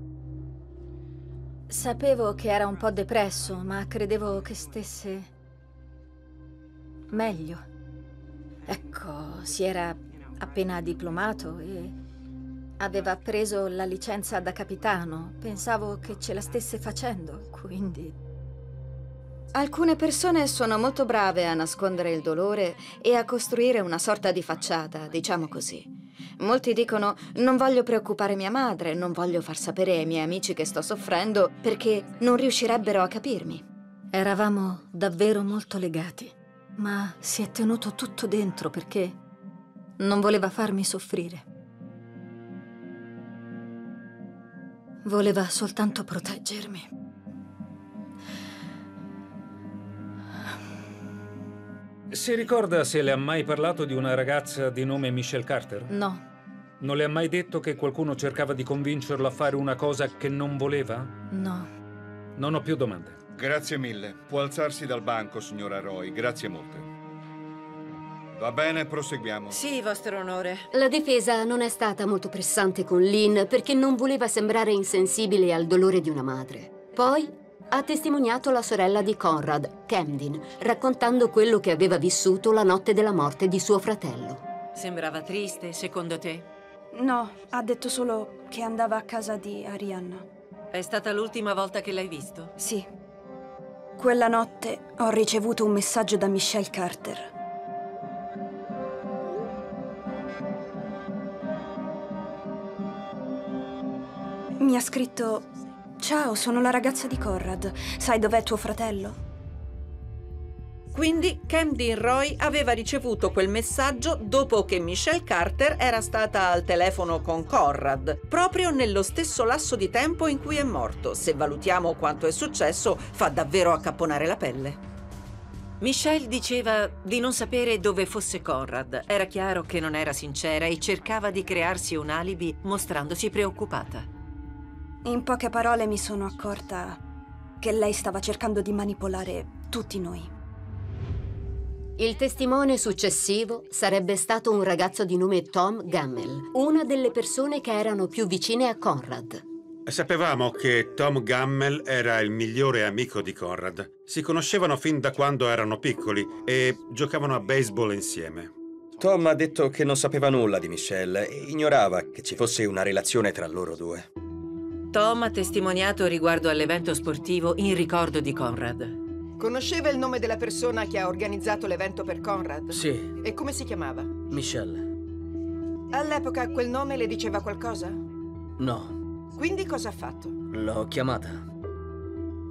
Sapevo che era un po' depresso, ma credevo che stesse meglio. Ecco, si era appena diplomato e aveva preso la licenza da capitano. Pensavo che ce la stesse facendo, quindi... Alcune persone sono molto brave a nascondere il dolore e a costruire una sorta di facciata, diciamo così. Molti dicono: non voglio preoccupare mia madre, non voglio far sapere ai miei amici che sto soffrendo perché non riuscirebbero a capirmi. Eravamo davvero molto legati, ma si è tenuto tutto dentro perché non voleva farmi soffrire. Voleva soltanto proteggermi. Si ricorda se le ha mai parlato di una ragazza di nome Michelle Carter? No. Non le ha mai detto che qualcuno cercava di convincerlo a fare una cosa che non voleva? No. Non ho più domande. Grazie mille. Può alzarsi dal banco, signora Roy. Grazie molte. Va bene, proseguiamo. Sì, vostro onore. La difesa non è stata molto pressante con Lynn perché non voleva sembrare insensibile al dolore di una madre. Poi ha testimoniato la sorella di Conrad, Camden, raccontando quello che aveva vissuto la notte della morte di suo fratello. Sembrava triste, secondo te? No, ha detto solo che andava a casa di Arianna. È stata l'ultima volta che l'hai visto? Sì. Quella notte ho ricevuto un messaggio da Michelle Carter. Mi ha scritto: ciao, sono la ragazza di Conrad. Sai dov'è tuo fratello? Quindi Camden Roy aveva ricevuto quel messaggio dopo che Michelle Carter era stata al telefono con Conrad, proprio nello stesso lasso di tempo in cui è morto. Se valutiamo quanto è successo, fa davvero accapponare la pelle. Michelle diceva di non sapere dove fosse Conrad. Era chiaro che non era sincera e cercava di crearsi un alibi mostrandosi preoccupata. In poche parole mi sono accorta che lei stava cercando di manipolare tutti noi. Il testimone successivo sarebbe stato un ragazzo di nome Tom Gammel, una delle persone che erano più vicine a Conrad. Sapevamo che Tom Gammel era il migliore amico di Conrad. Si conoscevano fin da quando erano piccoli e giocavano a baseball insieme. Tom ha detto che non sapeva nulla di Michelle e ignorava che ci fosse una relazione tra loro due. Tom ha testimoniato riguardo all'evento sportivo in ricordo di Conrad. Conosceva il nome della persona che ha organizzato l'evento per Conrad? Sì. E come si chiamava? Michelle. All'epoca quel nome le diceva qualcosa? No. Quindi cosa ha fatto? L'ho chiamata.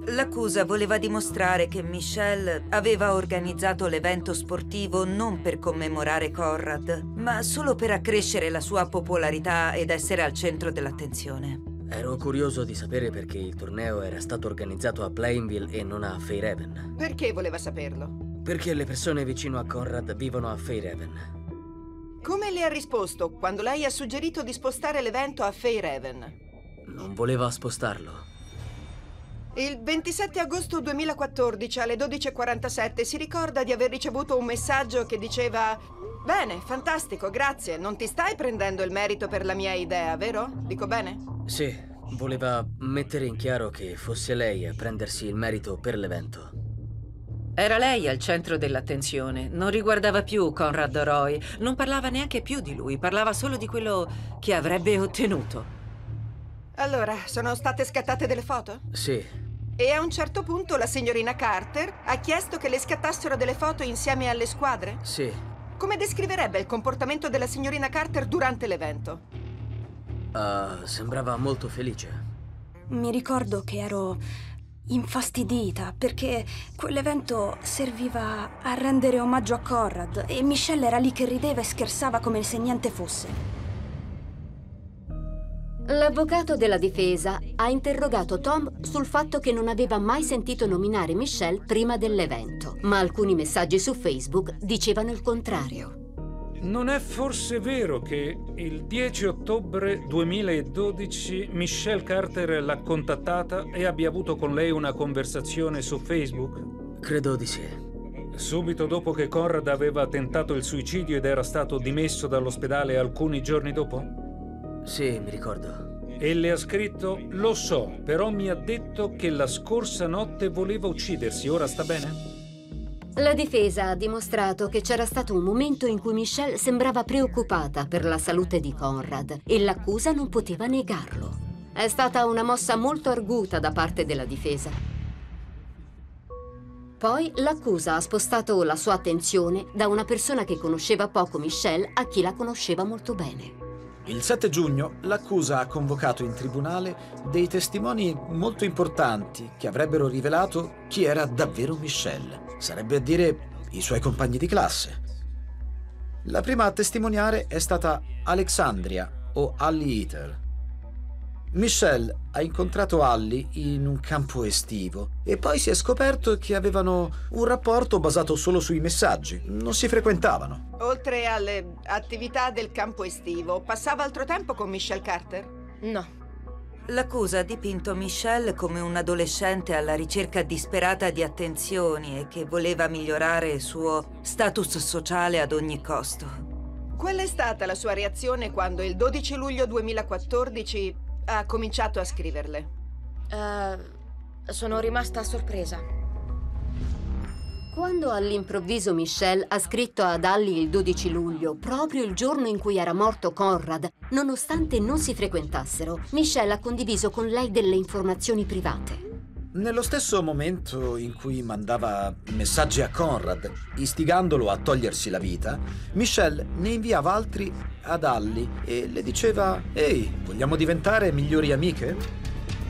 L'accusa voleva dimostrare che Michelle aveva organizzato l'evento sportivo non per commemorare Conrad, ma solo per accrescere la sua popolarità ed essere al centro dell'attenzione. Ero curioso di sapere perché il torneo era stato organizzato a Plainville e non a Fairhaven. Perché voleva saperlo? Perché le persone vicino a Conrad vivono a Fairhaven. Come le ha risposto quando lei ha suggerito di spostare l'evento a Fairhaven? Non voleva spostarlo. Il 27 agosto 2014 alle 12:47 si ricorda di aver ricevuto un messaggio che diceva: bene, fantastico, grazie, non ti stai prendendo il merito per la mia idea, vero? Dico bene? Sì, voleva mettere in chiaro che fosse lei a prendersi il merito per l'evento. Era lei al centro dell'attenzione, non riguardava più Conrad Roy, non parlava neanche più di lui, parlava solo di quello che avrebbe ottenuto. Allora, sono state scattate delle foto? Sì. E a un certo punto la signorina Carter ha chiesto che le scattassero delle foto insieme alle squadre? Sì. Come descriverebbe il comportamento della signorina Carter durante l'evento? Sembrava molto felice. Mi ricordo che ero infastidita perché quell'evento serviva a rendere omaggio a Conrad e Michelle era lì che rideva e scherzava come se niente fosse. L'avvocato della difesa ha interrogato Tom sul fatto che non aveva mai sentito nominare Michelle prima dell'evento, ma alcuni messaggi su Facebook dicevano il contrario. Non è forse vero che il 10 ottobre 2012 Michelle Carter l'ha contattata e abbia avuto con lei una conversazione su Facebook? Credo di sì. Subito dopo che Conrad aveva tentato il suicidio ed era stato dimesso dall'ospedale alcuni giorni dopo? Sì, mi ricordo. E le ha scritto: lo so, però mi ha detto che la scorsa notte voleva uccidersi, ora sta bene? La difesa ha dimostrato che c'era stato un momento in cui Michelle sembrava preoccupata per la salute di Conrad e l'accusa non poteva negarlo. È stata una mossa molto arguta da parte della difesa. Poi l'accusa ha spostato la sua attenzione da una persona che conosceva poco Michelle a chi la conosceva molto bene. Il 7 giugno l'accusa ha convocato in tribunale dei testimoni molto importanti che avrebbero rivelato chi era davvero Michelle. Sarebbe a dire i suoi compagni di classe. La prima a testimoniare è stata Alexandria o Allie Eater. Michelle ha incontrato Allie in un campo estivo e poi si è scoperto che avevano un rapporto basato solo sui messaggi, non si frequentavano. Oltre alle attività del campo estivo, passava altro tempo con Michelle Carter? No. L'accusa ha dipinto Michelle come un adolescente alla ricerca disperata di attenzioni e che voleva migliorare il suo status sociale ad ogni costo. Qual è stata la sua reazione quando il 12 luglio 2014 ha cominciato a scriverle? Sono rimasta sorpresa. Quando all'improvviso Michelle ha scritto ad Allie il 12 luglio, proprio il giorno in cui era morto Conrad, nonostante non si frequentassero, Michelle ha condiviso con lei delle informazioni private. Nello stesso momento in cui mandava messaggi a Conrad, istigandolo a togliersi la vita, Michelle ne inviava altri ad Allie e le diceva: «Ehi, vogliamo diventare migliori amiche?»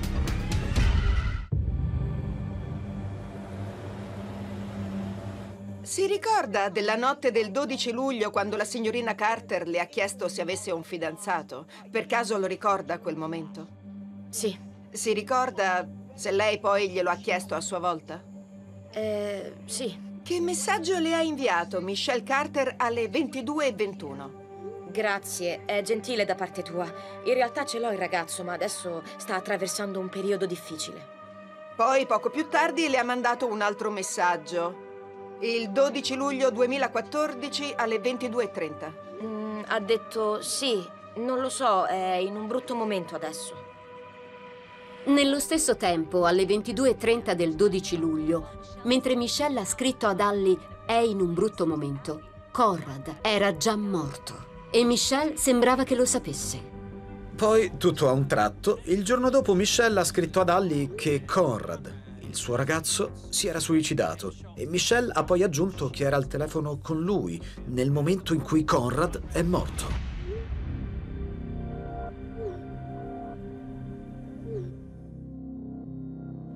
Si ricorda della notte del 12 luglio quando la signorina Carter le ha chiesto se avesse un fidanzato? Per caso lo ricorda quel momento? Sì. Si ricorda se lei poi glielo ha chiesto a sua volta? Sì. Che messaggio le ha inviato Michelle Carter alle 22:21? Grazie, è gentile da parte tua. In realtà ce l'ho il ragazzo, ma adesso sta attraversando un periodo difficile. Poi, poco più tardi, le ha mandato un altro messaggio. Il 12 luglio 2014 alle 22:30. Ha detto sì, non lo so, è in un brutto momento adesso. Nello stesso tempo, alle 22:30 del 12 luglio, mentre Michelle ha scritto ad Allie «è in un brutto momento», Conrad era già morto e Michelle sembrava che lo sapesse. Poi, tutto a un tratto, il giorno dopo Michelle ha scritto ad Allie che Conrad, il suo ragazzo, si era suicidato e Michelle ha poi aggiunto che era al telefono con lui nel momento in cui Conrad è morto.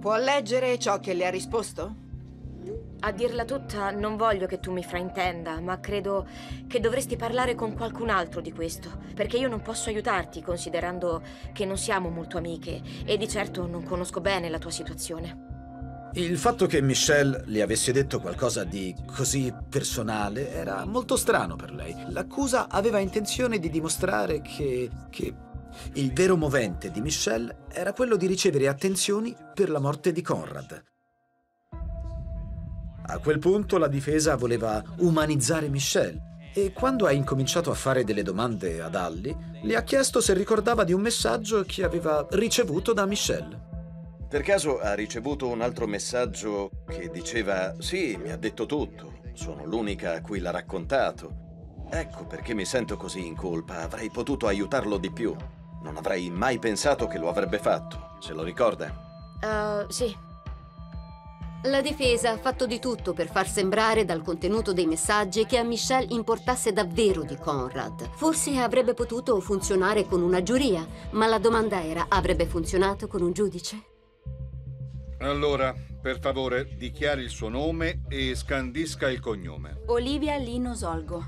Può leggere ciò che le ha risposto? A dirla tutta, non voglio che tu mi fraintenda, ma credo che dovresti parlare con qualcun altro di questo, perché io non posso aiutarti, considerando che non siamo molto amiche e di certo non conosco bene la tua situazione. Il fatto che Michelle le avesse detto qualcosa di così personale era molto strano per lei. L'accusa aveva intenzione di dimostrare che il vero movente di Michelle era quello di ricevere attenzioni per la morte di Conrad. A quel punto la difesa voleva umanizzare Michelle e quando ha incominciato a fare delle domande ad Allie, le ha chiesto se ricordava di un messaggio che aveva ricevuto da Michelle. Per caso ha ricevuto un altro messaggio che diceva «Sì, mi ha detto tutto, sono l'unica a cui l'ha raccontato. Ecco perché mi sento così in colpa, avrei potuto aiutarlo di più. Non avrei mai pensato che lo avrebbe fatto, se lo ricorda?» Sì. La difesa ha fatto di tutto per far sembrare dal contenuto dei messaggi che a Michelle importasse davvero di Conrad. Forse avrebbe potuto funzionare con una giuria, ma la domanda era: avrebbe funzionato con un giudice? Allora, per favore, dichiari il suo nome e scandisca il cognome. Olivia Lynn Osolgo.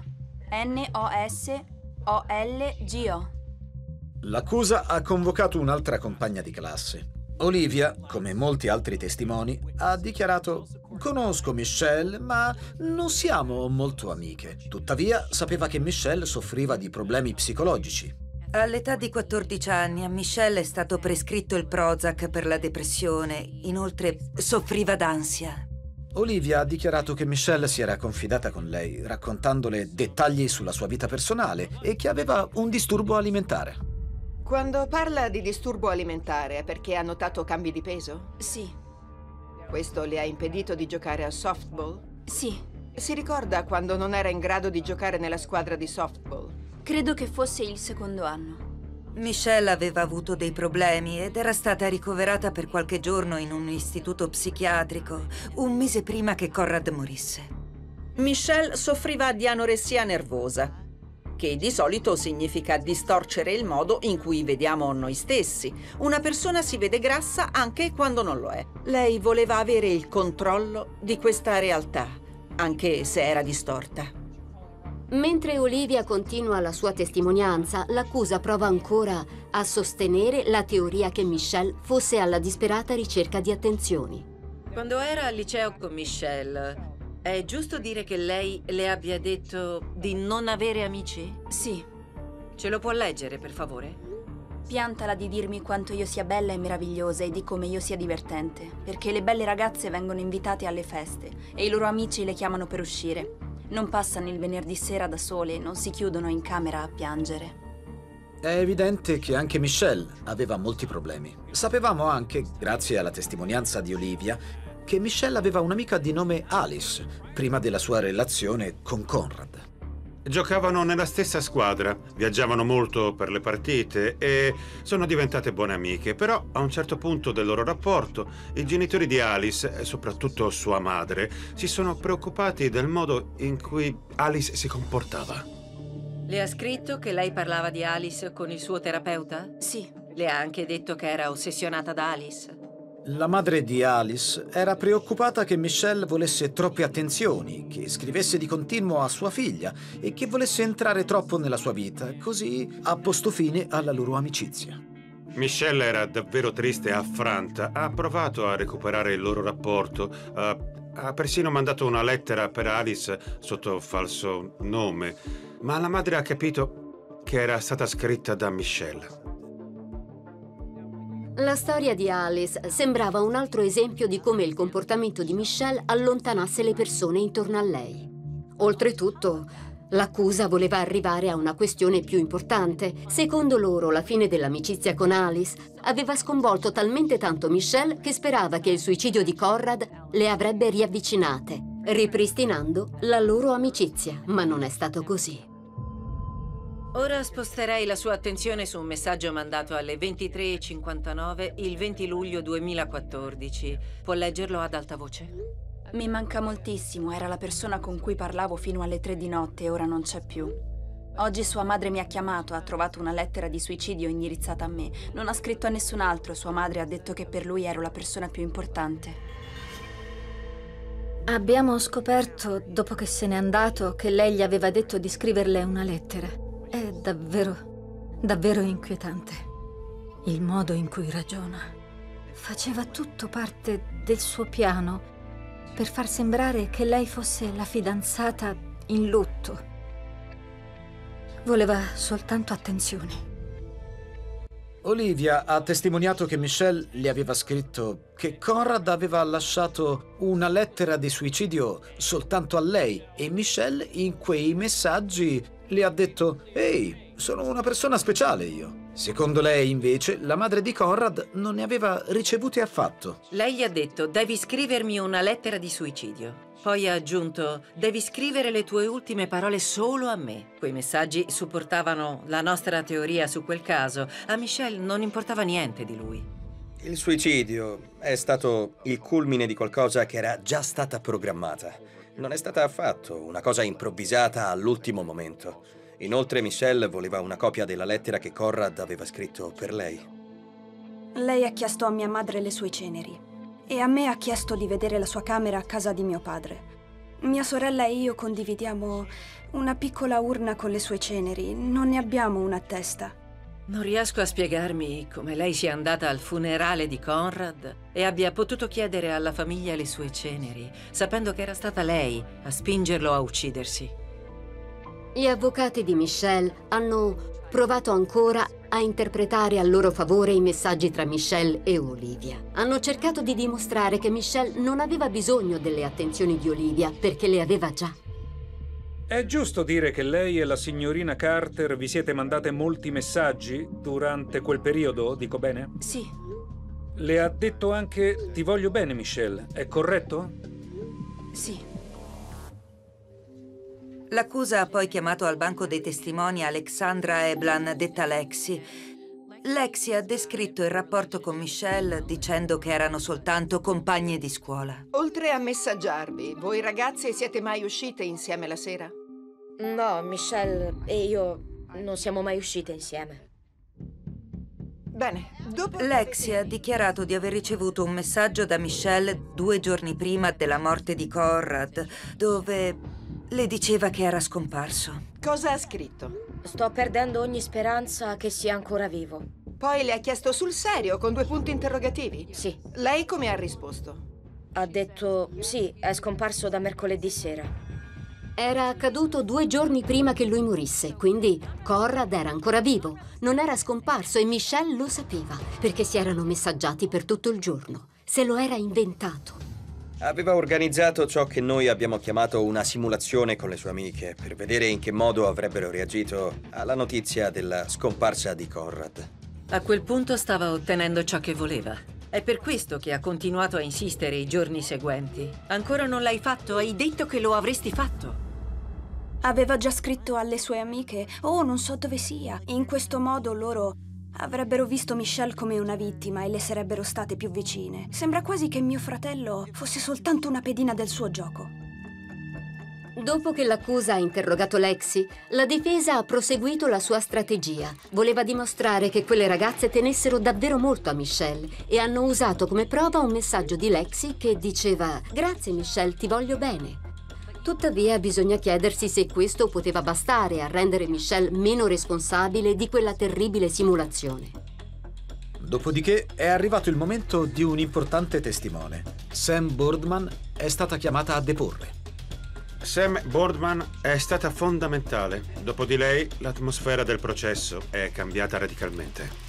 N-O-S-O-L-G-O. L'accusa ha convocato un'altra compagna di classe. Olivia, come molti altri testimoni, ha dichiarato «Conosco Michelle, ma non siamo molto amiche». Tuttavia, sapeva che Michelle soffriva di problemi psicologici. All'età di 14 anni a Michelle è stato prescritto il Prozac per la depressione. Inoltre, soffriva d'ansia. Olivia ha dichiarato che Michelle si era confidata con lei, raccontandole dettagli sulla sua vita personale e che aveva un disturbo alimentare. Quando parla di disturbo alimentare è perché ha notato cambi di peso? Sì. Questo le ha impedito di giocare a softball? Sì. Si ricorda quando non era in grado di giocare nella squadra di softball? Credo che fosse il secondo anno. Michelle aveva avuto dei problemi ed era stata ricoverata per qualche giorno in un istituto psichiatrico, un mese prima che Conrad morisse. Michelle soffriva di anoressia nervosa, che di solito significa distorcere il modo in cui vediamo noi stessi. Una persona si vede grassa anche quando non lo è. Lei voleva avere il controllo di questa realtà, anche se era distorta. Mentre Olivia continua la sua testimonianza, l'accusa prova ancora a sostenere la teoria che Michelle fosse alla disperata ricerca di attenzioni. Quando era al liceo con Michelle, è giusto dire che lei le abbia detto di non avere amici? Sì. Ce lo può leggere, per favore? Piantala di dirmi quanto io sia bella e meravigliosa e di come io sia divertente, perché le belle ragazze vengono invitate alle feste e i loro amici le chiamano per uscire. Non passano il venerdì sera da sole, non si chiudono in camera a piangere. È evidente che anche Michelle aveva molti problemi. Sapevamo anche, grazie alla testimonianza di Olivia, che Michelle aveva un'amica di nome Alice, prima della sua relazione con Conrad. Giocavano nella stessa squadra, viaggiavano molto per le partite e sono diventate buone amiche, però a un certo punto del loro rapporto i genitori di Alice, e soprattutto sua madre, si sono preoccupati del modo in cui Alice si comportava. Le ha scritto che lei parlava di Alice con il suo terapeuta? Sì. Le ha anche detto che era ossessionata da Alice? La madre di Alice era preoccupata che Michelle volesse troppe attenzioni, che scrivesse di continuo a sua figlia e che volesse entrare troppo nella sua vita, così ha posto fine alla loro amicizia. Michelle era davvero triste e affranta. Ha provato a recuperare il loro rapporto. Ha persino mandato una lettera per Alice sotto falso nome, ma la madre ha capito che era stata scritta da Michelle. La storia di Alice sembrava un altro esempio di come il comportamento di Michelle allontanasse le persone intorno a lei. Oltretutto, l'accusa voleva arrivare a una questione più importante. Secondo loro, la fine dell'amicizia con Alice aveva sconvolto talmente tanto Michelle che sperava che il suicidio di Conrad le avrebbe riavvicinate, ripristinando la loro amicizia, ma non è stato così. Ora sposterei la sua attenzione su un messaggio mandato alle 23:59 il 20 luglio 2014. Può leggerlo ad alta voce? Mi manca moltissimo, era la persona con cui parlavo fino alle 3 di notte e ora non c'è più. Oggi sua madre mi ha chiamato, ha trovato una lettera di suicidio indirizzata a me. Non ha scritto a nessun altro, sua madre ha detto che per lui ero la persona più importante. Abbiamo scoperto, dopo che se n'è andato, che lei gli aveva detto di scriverle una lettera. È davvero inquietante. Il modo in cui ragiona. Faceva tutto parte del suo piano per far sembrare che lei fosse la fidanzata in lutto. Voleva soltanto attenzioni. Olivia ha testimoniato che Michelle gli aveva scritto che Conrad aveva lasciato una lettera di suicidio soltanto a lei e Michelle in quei messaggi le ha detto «Ehi, sono una persona speciale io». Secondo lei, invece, la madre di Conrad non ne aveva ricevute affatto. Lei gli ha detto «Devi scrivermi una lettera di suicidio». Poi ha aggiunto «Devi scrivere le tue ultime parole solo a me». Quei messaggi supportavano la nostra teoria su quel caso. A Michelle non importava niente di lui. Il suicidio è stato il culmine di qualcosa che era già stata programmata. Non è stata affatto una cosa improvvisata all'ultimo momento. Inoltre Michelle voleva una copia della lettera che Conrad aveva scritto per lei. Lei ha chiesto a mia madre le sue ceneri. E a me ha chiesto di vedere la sua camera a casa di mio padre. Mia sorella e io condividiamo una piccola urna con le sue ceneri. Non ne abbiamo una a testa. Non riesco a spiegarmi come lei sia andata al funerale di Conrad e abbia potuto chiedere alla famiglia le sue ceneri, sapendo che era stata lei a spingerlo a uccidersi. Gli avvocati di Michelle hanno provato ancora a interpretare a loro favore i messaggi tra Michelle e Olivia. Hanno cercato di dimostrare che Michelle non aveva bisogno delle attenzioni di Olivia perché le aveva già. È giusto dire che lei e la signorina Carter vi siete mandate molti messaggi durante quel periodo, dico bene? Sì. Le ha detto anche «Ti voglio bene, Michelle», è corretto? Sì. L'accusa ha poi chiamato al banco dei testimoni Alexandra Eblan, detta Lexi. Lexi ha descritto il rapporto con Michelle dicendo che erano soltanto compagne di scuola. Oltre a messaggiarvi, voi ragazze siete mai uscite insieme la sera? No, Michelle e io non siamo mai uscite insieme. Bene, dopo... Lexi ha dichiarato di aver ricevuto un messaggio da Michelle 2 giorni prima della morte di Conrad, dove le diceva che era scomparso. Cosa ha scritto? Sto perdendo ogni speranza che sia ancora vivo. Poi le ha chiesto sul serio, con 2 punti interrogativi? Sì. Lei come ha risposto? Ha detto sì, è scomparso da mercoledì sera. Era accaduto 2 giorni prima che lui morisse, quindi Conrad era ancora vivo, non era scomparso e Michelle lo sapeva, perché si erano messaggiati per tutto il giorno. Se lo era inventato. Aveva organizzato ciò che noi abbiamo chiamato una simulazione con le sue amiche per vedere in che modo avrebbero reagito alla notizia della scomparsa di Conrad. A quel punto stava ottenendo ciò che voleva. È per questo che ha continuato a insistere i giorni seguenti. Ancora non l'hai fatto? Hai detto che lo avresti fatto. Aveva già scritto alle sue amiche «Oh, non so dove sia». In questo modo loro avrebbero visto Michelle come una vittima e le sarebbero state più vicine. Sembra quasi che mio fratello fosse soltanto una pedina del suo gioco. Dopo che l'accusa ha interrogato Lexi, la difesa ha proseguito la sua strategia. Voleva dimostrare che quelle ragazze tenessero davvero molto a Michelle e hanno usato come prova un messaggio di Lexi che diceva «Grazie Michelle, ti voglio bene». Tuttavia bisogna chiedersi se questo poteva bastare a rendere Michelle meno responsabile di quella terribile simulazione. Dopodiché è arrivato il momento di un importante testimone. Sam Boardman è stata chiamata a deporre. Sam Boardman è stata fondamentale. Dopo di lei, l'atmosfera del processo è cambiata radicalmente.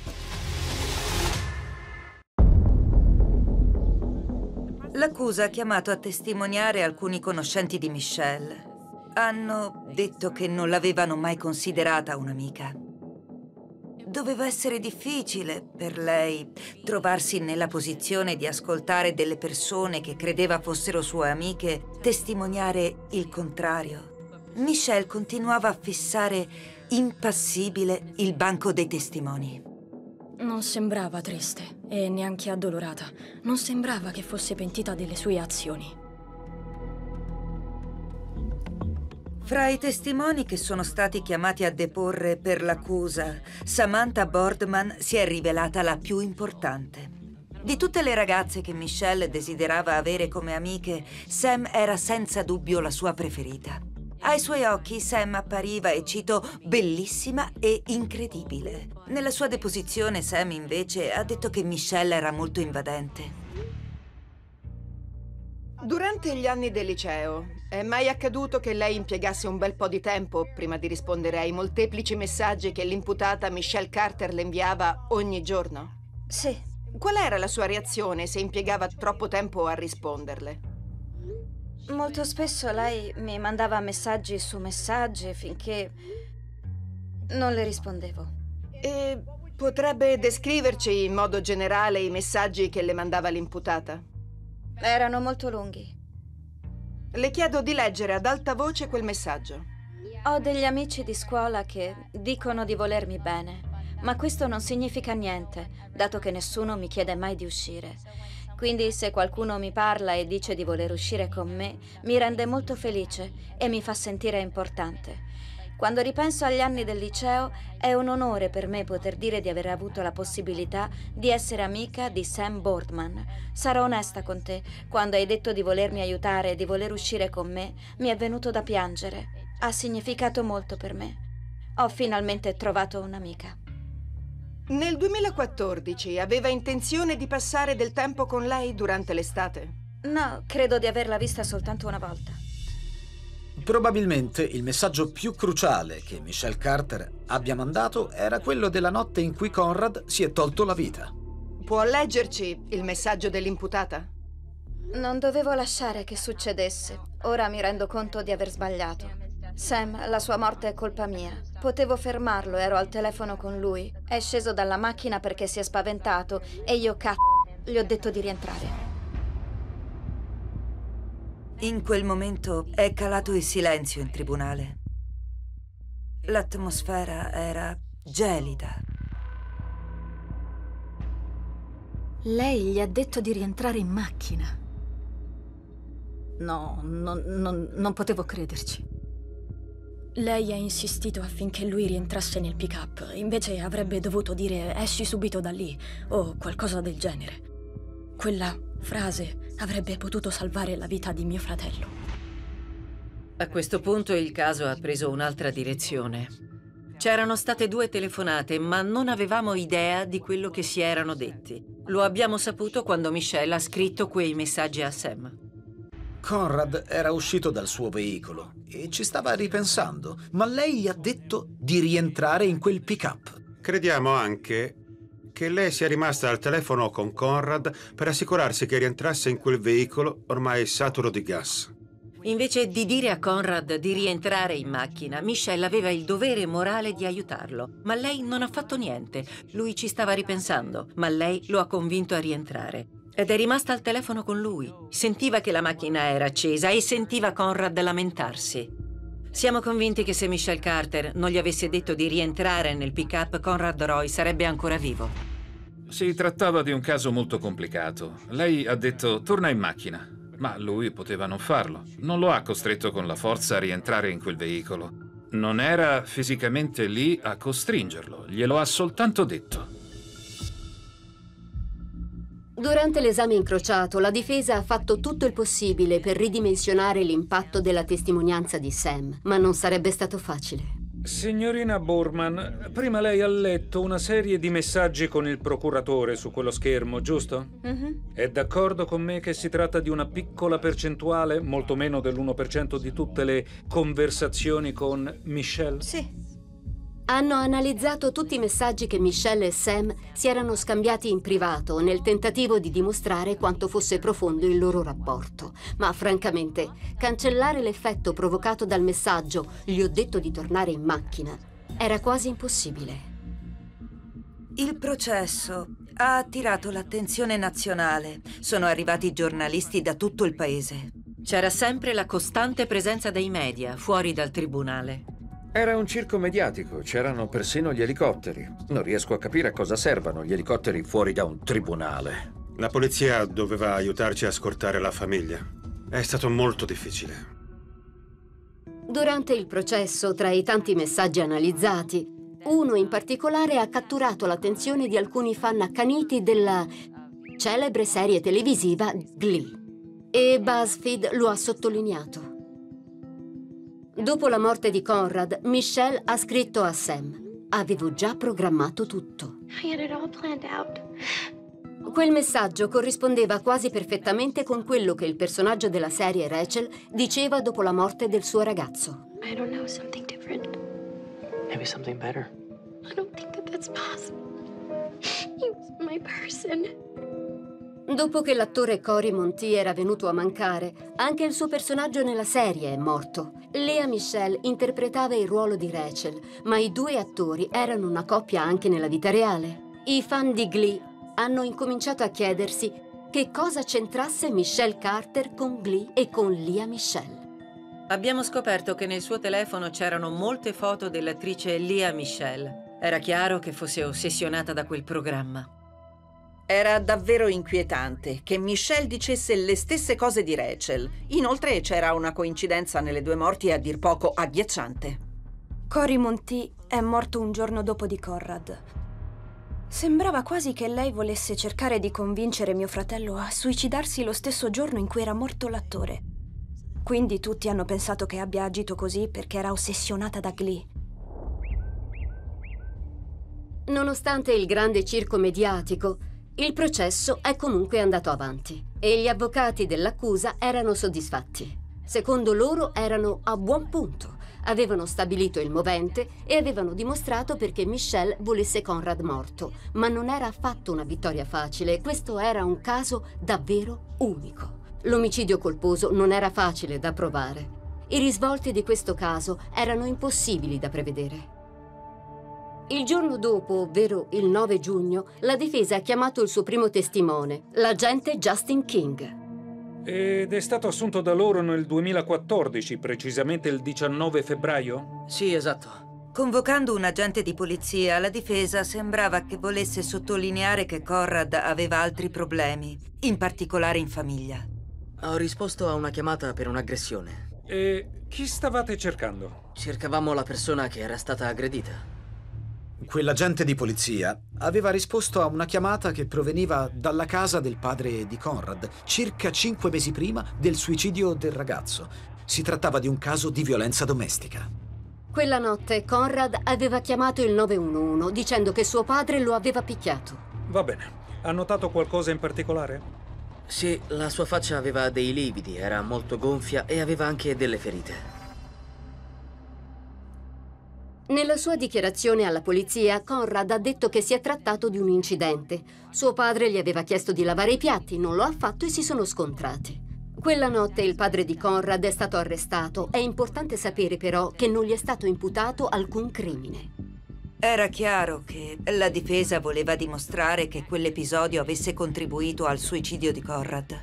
L'accusa ha chiamato a testimoniare alcuni conoscenti di Michelle. Hanno detto che non l'avevano mai considerata un'amica. Doveva essere difficile per lei trovarsi nella posizione di ascoltare delle persone che credeva fossero sue amiche testimoniare il contrario. Michelle continuava a fissare impassibile il banco dei testimoni. Non sembrava triste e neanche addolorata. Non sembrava che fosse pentita delle sue azioni. Fra i testimoni che sono stati chiamati a deporre per l'accusa, Samantha Boardman si è rivelata la più importante. Di tutte le ragazze che Michelle desiderava avere come amiche, Sam era senza dubbio la sua preferita. Ai suoi occhi Sam appariva, e cito, bellissima e incredibile. Nella sua deposizione Sam invece ha detto che Michelle era molto invadente. Durante gli anni del liceo, è mai accaduto che lei impiegasse un bel po' di tempo prima di rispondere ai molteplici messaggi che l'imputata Michelle Carter le inviava ogni giorno? Sì. Qual era la sua reazione se impiegava troppo tempo a risponderle? Molto spesso lei mi mandava messaggi su messaggi finché non le rispondevo. E potrebbe descriverci in modo generale i messaggi che le mandava l'imputata? Erano molto lunghi. Le chiedo di leggere ad alta voce quel messaggio. Ho degli amici di scuola che dicono di volermi bene, ma questo non significa niente, dato che nessuno mi chiede mai di uscire. Quindi se qualcuno mi parla e dice di voler uscire con me, mi rende molto felice e mi fa sentire importante. Quando ripenso agli anni del liceo, è un onore per me poter dire di aver avuto la possibilità di essere amica di Sam Boardman. Sarò onesta con te, quando hai detto di volermi aiutare e di voler uscire con me, mi è venuto da piangere. Ha significato molto per me. Ho finalmente trovato un'amica. Nel 2014 aveva intenzione di passare del tempo con lei durante l'estate? No, credo di averla vista soltanto una volta. Probabilmente il messaggio più cruciale che Michelle Carter abbia mandato era quello della notte in cui Conrad si è tolto la vita. Può leggerci il messaggio dell'imputata? Non dovevo lasciare che succedesse. Ora mi rendo conto di aver sbagliato. Sam, la sua morte è colpa mia. Potevo fermarlo, ero al telefono con lui. È sceso dalla macchina perché si è spaventato e io, gli ho detto di rientrare. In quel momento è calato il silenzio in tribunale. L'atmosfera era gelida. Lei gli ha detto di rientrare in macchina. No, non potevo crederci. Lei ha insistito affinché lui rientrasse nel pick-up. Invece avrebbe dovuto dire esci subito da lì o qualcosa del genere. Quella frase avrebbe potuto salvare la vita di mio fratello. A questo punto il caso ha preso un'altra direzione. C'erano state 2 telefonate, ma non avevamo idea di quello che si erano detti. Lo abbiamo saputo quando Michelle ha scritto quei messaggi a Sam. Conrad era uscito dal suo veicolo e ci stava ripensando, ma lei gli ha detto di rientrare in quel pick-up. Crediamo anche che lei sia rimasta al telefono con Conrad per assicurarsi che rientrasse in quel veicolo ormai saturo di gas. Invece di dire a Conrad di rientrare in macchina, Michelle aveva il dovere morale di aiutarlo, ma lei non ha fatto niente. Lui ci stava ripensando, ma lei lo ha convinto a rientrare. Ed è rimasta al telefono con lui. Sentiva che la macchina era accesa e sentiva Conrad lamentarsi. Siamo convinti che se Michelle Carter non gli avesse detto di rientrare nel pick-up, Conrad Roy sarebbe ancora vivo. Si trattava di un caso molto complicato. Lei ha detto torna in macchina, ma lui poteva non farlo. Non lo ha costretto con la forza a rientrare in quel veicolo. Non era fisicamente lì a costringerlo, glielo ha soltanto detto. Durante l'esame incrociato, la difesa ha fatto tutto il possibile per ridimensionare l'impatto della testimonianza di Sam, ma non sarebbe stato facile. Signorina Boardman, prima lei ha letto una serie di messaggi con il procuratore su quello schermo, giusto? È d'accordo con me che si tratta di una piccola percentuale, molto meno dell'1% di tutte le conversazioni con Michelle? Sì. Hanno analizzato tutti i messaggi che Michelle e Sam si erano scambiati in privato nel tentativo di dimostrare quanto fosse profondo il loro rapporto. Ma francamente, cancellare l'effetto provocato dal messaggio "gli ho detto di tornare in macchina" era quasi impossibile. Il processo ha attirato l'attenzione nazionale. Sono arrivati giornalisti da tutto il paese. C'era sempre la costante presenza dei media fuori dal tribunale. Era un circo mediatico, c'erano persino gli elicotteri. Non riesco a capire a cosa servano gli elicotteri fuori da un tribunale. La polizia doveva aiutarci a scortare la famiglia. È stato molto difficile. Durante il processo, tra i tanti messaggi analizzati, uno in particolare ha catturato l'attenzione di alcuni fan accaniti della celebre serie televisiva Glee. E BuzzFeed lo ha sottolineato. Dopo la morte di Conrad, Michelle ha scritto a Sam: avevo già programmato tutto. Quel messaggio corrispondeva quasi perfettamente con quello che il personaggio della serie Rachel diceva dopo la morte del suo ragazzo. I don't know, something different. Maybe something better. I don't think that that's possible. He was my person. Dopo che l'attore Cory Monteith era venuto a mancare, anche il suo personaggio nella serie è morto. Lea Michele interpretava il ruolo di Rachel, ma i due attori erano una coppia anche nella vita reale. I fan di Glee hanno incominciato a chiedersi che cosa c'entrasse Michelle Carter con Glee e con Lea Michele. Abbiamo scoperto che nel suo telefono c'erano molte foto dell'attrice Lea Michele. Era chiaro che fosse ossessionata da quel programma. Era davvero inquietante che Michelle dicesse le stesse cose di Rachel. Inoltre c'era una coincidenza nelle due morti a dir poco agghiacciante. Cory Monteith è morto un giorno dopo di Conrad. Sembrava quasi che lei volesse cercare di convincere mio fratello a suicidarsi lo stesso giorno in cui era morto l'attore. Quindi tutti hanno pensato che abbia agito così perché era ossessionata da Glee. Nonostante il grande circo mediatico, il processo è comunque andato avanti e gli avvocati dell'accusa erano soddisfatti. Secondo loro erano a buon punto, avevano stabilito il movente e avevano dimostrato perché Michelle volesse Conrad morto, ma non era affatto una vittoria facile, questo era un caso davvero unico. L'omicidio colposo non era facile da provare. I risvolti di questo caso erano impossibili da prevedere. Il giorno dopo, ovvero il 9 giugno, la difesa ha chiamato il suo primo testimone, l'agente Justin King. Ed è stato assunto da loro nel 2014, precisamente il 19 febbraio? Sì, esatto. Convocando un agente di polizia, la difesa sembrava che volesse sottolineare che Conrad aveva altri problemi, in particolare in famiglia. Ho risposto a una chiamata per un'aggressione. E chi stavate cercando? Cercavamo la persona che era stata aggredita. Quell'agente di polizia aveva risposto a una chiamata che proveniva dalla casa del padre di Conrad, circa 5 mesi prima del suicidio del ragazzo. Si trattava di un caso di violenza domestica. Quella notte Conrad aveva chiamato il 911 dicendo che suo padre lo aveva picchiato. Va bene. Ha notato qualcosa in particolare? Sì, la sua faccia aveva dei lividi, era molto gonfia e aveva anche delle ferite. Nella sua dichiarazione alla polizia, Conrad ha detto che si è trattato di un incidente. Suo padre gli aveva chiesto di lavare i piatti, non lo ha fatto e si sono scontrati. Quella notte il padre di Conrad è stato arrestato. È importante sapere però che non gli è stato imputato alcun crimine. Era chiaro che la difesa voleva dimostrare che quell'episodio avesse contribuito al suicidio di Conrad.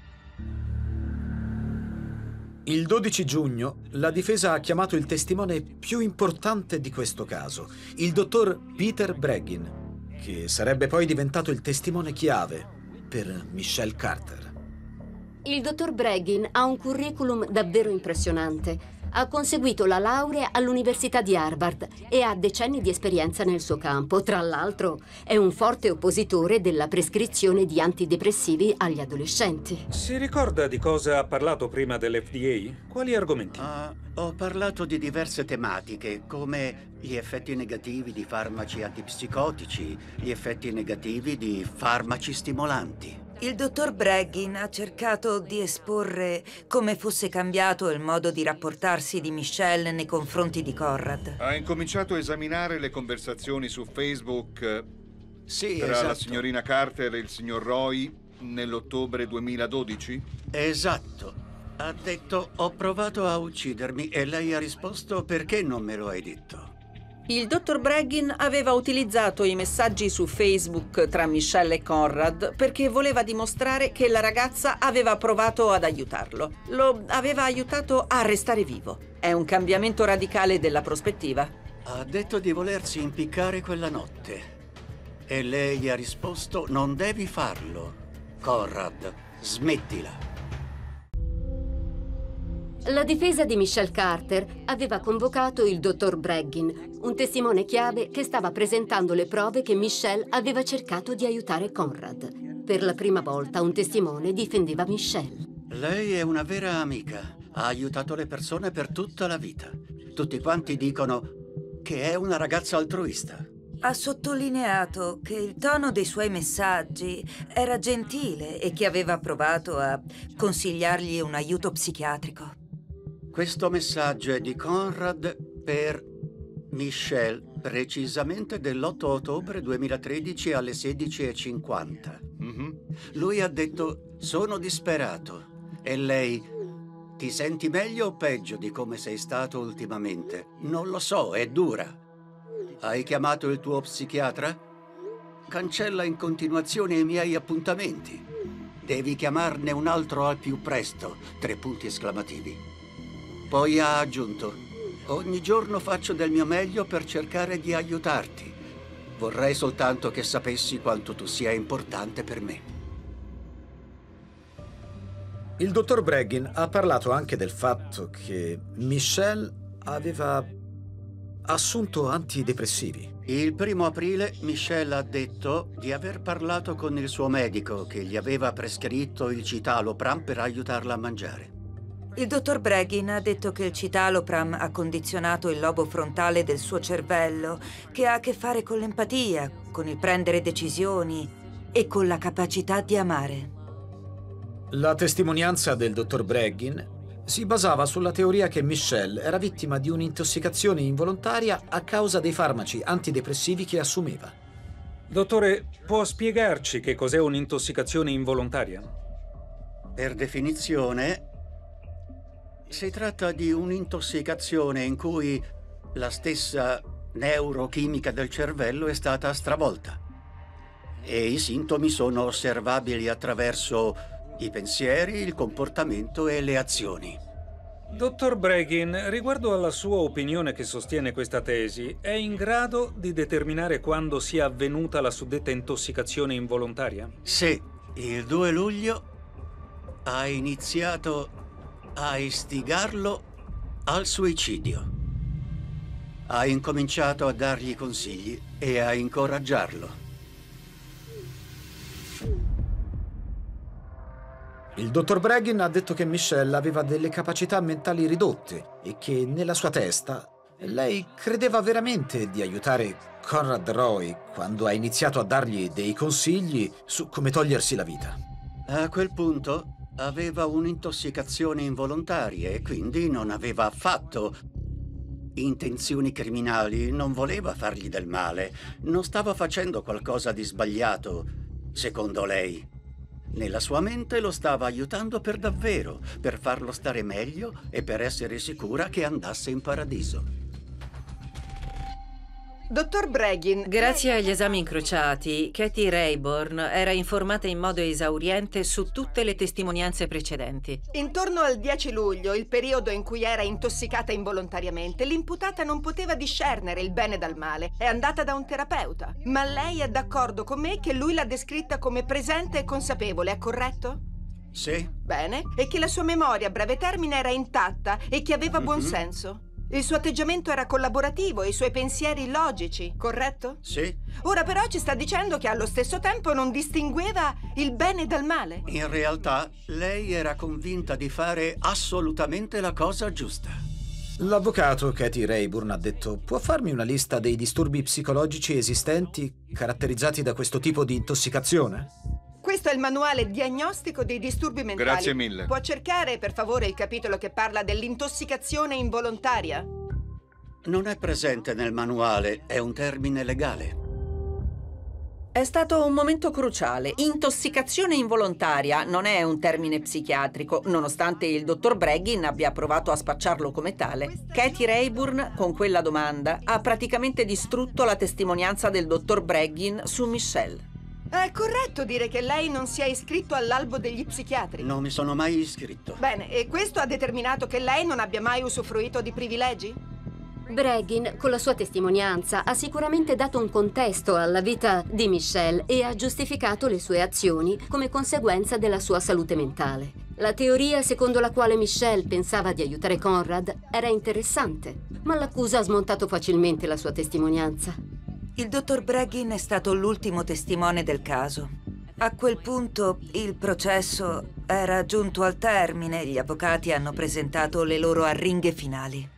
Il 12 giugno la difesa ha chiamato il testimone più importante di questo caso, il dottor Peter Breggin, che sarebbe poi diventato il testimone chiave per Michelle Carter. Il dottor Breggin ha un curriculum davvero impressionante. Ha conseguito la laurea all'Università di Harvard e ha decenni di esperienza nel suo campo. Tra l'altro, è un forte oppositore della prescrizione di antidepressivi agli adolescenti. Si ricorda di cosa ha parlato prima dell'FDA? Quali argomenti? Ho parlato di diverse tematiche, come gli effetti negativi di farmaci antipsicotici, gli effetti negativi di farmaci stimolanti. Il dottor Breggin ha cercato di esporre come fosse cambiato il modo di rapportarsi di Michelle nei confronti di Conrad. Ha incominciato a esaminare le conversazioni su Facebook tra la signorina Carter e il signor Roy nell'ottobre 2012? Esatto. Ha detto: ho provato a uccidermi, e lei ha risposto: perché non me lo hai detto? Il dottor Breggin aveva utilizzato i messaggi su Facebook tra Michelle e Conrad perché voleva dimostrare che la ragazza aveva provato ad aiutarlo. Lo aveva aiutato a restare vivo. È un cambiamento radicale della prospettiva. Ha detto di volersi impiccare quella notte. E lei gli ha risposto: non devi farlo. Conrad, smettila. La difesa di Michelle Carter aveva convocato il dottor Breggin, un testimone chiave che stava presentando le prove che Michelle aveva cercato di aiutare Conrad. Per la prima volta un testimone difendeva Michelle. Lei è una vera amica. Ha aiutato le persone per tutta la vita. Tutti quanti dicono che è una ragazza altruista. Ha sottolineato che il tono dei suoi messaggi era gentile e che aveva provato a consigliargli un aiuto psichiatrico. Questo messaggio è di Conrad per Michelle, precisamente dell'8 ottobre 2013 alle 16:50. Lui ha detto: sono disperato. E lei: ti senti meglio o peggio di come sei stato ultimamente? Non lo so, è dura. Hai chiamato il tuo psichiatra? Cancella in continuazione i miei appuntamenti. Devi chiamarne un altro al più presto. 3 punti esclamativi. Poi ha aggiunto: ogni giorno faccio del mio meglio per cercare di aiutarti. Vorrei soltanto che sapessi quanto tu sia importante per me. Il dottor Breggin ha parlato anche del fatto che Michelle aveva assunto antidepressivi. Il 1° aprile Michelle ha detto di aver parlato con il suo medico che gli aveva prescritto il citalopram per aiutarla a mangiare. Il dottor Breggin ha detto che il citalopram ha condizionato il lobo frontale del suo cervello, che ha a che fare con l'empatia, con il prendere decisioni e con la capacità di amare. La testimonianza del dottor Breggin si basava sulla teoria che Michelle era vittima di un'intossicazione involontaria a causa dei farmaci antidepressivi che assumeva. Dottore, può spiegarci che cos'è un'intossicazione involontaria? Per definizione, si tratta di un'intossicazione in cui la stessa neurochimica del cervello è stata stravolta e i sintomi sono osservabili attraverso i pensieri, il comportamento e le azioni. Dottor Breggin, riguardo alla sua opinione che sostiene questa tesi, è in grado di determinare quando sia avvenuta la suddetta intossicazione involontaria? Sì, il 2 luglio ha iniziato a istigarlo al suicidio. Ha incominciato a dargli consigli e a incoraggiarlo. Il dottor Breggin ha detto che Michelle aveva delle capacità mentali ridotte e che nella sua testa lei credeva veramente di aiutare Conrad Roy quando ha iniziato a dargli dei consigli su come togliersi la vita. A quel punto aveva un'intossicazione involontaria e quindi non aveva affatto intenzioni criminali, non voleva fargli del male, non stava facendo qualcosa di sbagliato, secondo lei. Nella sua mente lo stava aiutando per davvero, per farlo stare meglio e per essere sicura che andasse in paradiso. Dottor Breggin... Grazie agli esami incrociati, Katie Rayburn era informata in modo esauriente su tutte le testimonianze precedenti. Intorno al 10 luglio, il periodo in cui era intossicata involontariamente, l'imputata non poteva discernere il bene dal male. È andata da un terapeuta. Ma lei è d'accordo con me che lui l'ha descritta come presente e consapevole, è corretto? Sì. Bene. E che la sua memoria a breve termine era intatta e che aveva buon senso. Il suo atteggiamento era collaborativo e i suoi pensieri logici, corretto? Sì. Ora però ci sta dicendo che allo stesso tempo non distingueva il bene dal male. In realtà, lei era convinta di fare assolutamente la cosa giusta. L'avvocato Katie Rayburn ha detto: può farmi una lista dei disturbi psicologici esistenti caratterizzati da questo tipo di intossicazione? Questo è il manuale diagnostico dei disturbi mentali. Grazie mille. Può cercare, per favore, il capitolo che parla dell'intossicazione involontaria? Non è presente nel manuale, è un termine legale. È stato un momento cruciale. Intossicazione involontaria non è un termine psichiatrico, nonostante il dottor Breggin abbia provato a spacciarlo come tale. Katie Rayburn, con quella domanda, ha praticamente distrutto la testimonianza del dottor Breggin su Michelle. È corretto dire che lei non sia iscritto all'albo degli psichiatri? Non mi sono mai iscritto. Bene, e questo ha determinato che lei non abbia mai usufruito di privilegi? Breggin, con la sua testimonianza, ha sicuramente dato un contesto alla vita di Michelle e ha giustificato le sue azioni come conseguenza della sua salute mentale. La teoria secondo la quale Michelle pensava di aiutare Conrad era interessante, ma l'accusa ha smontato facilmente la sua testimonianza. Il dottor Breggin è stato l'ultimo testimone del caso. A quel punto il processo era giunto al termine e gli avvocati hanno presentato le loro arringhe finali.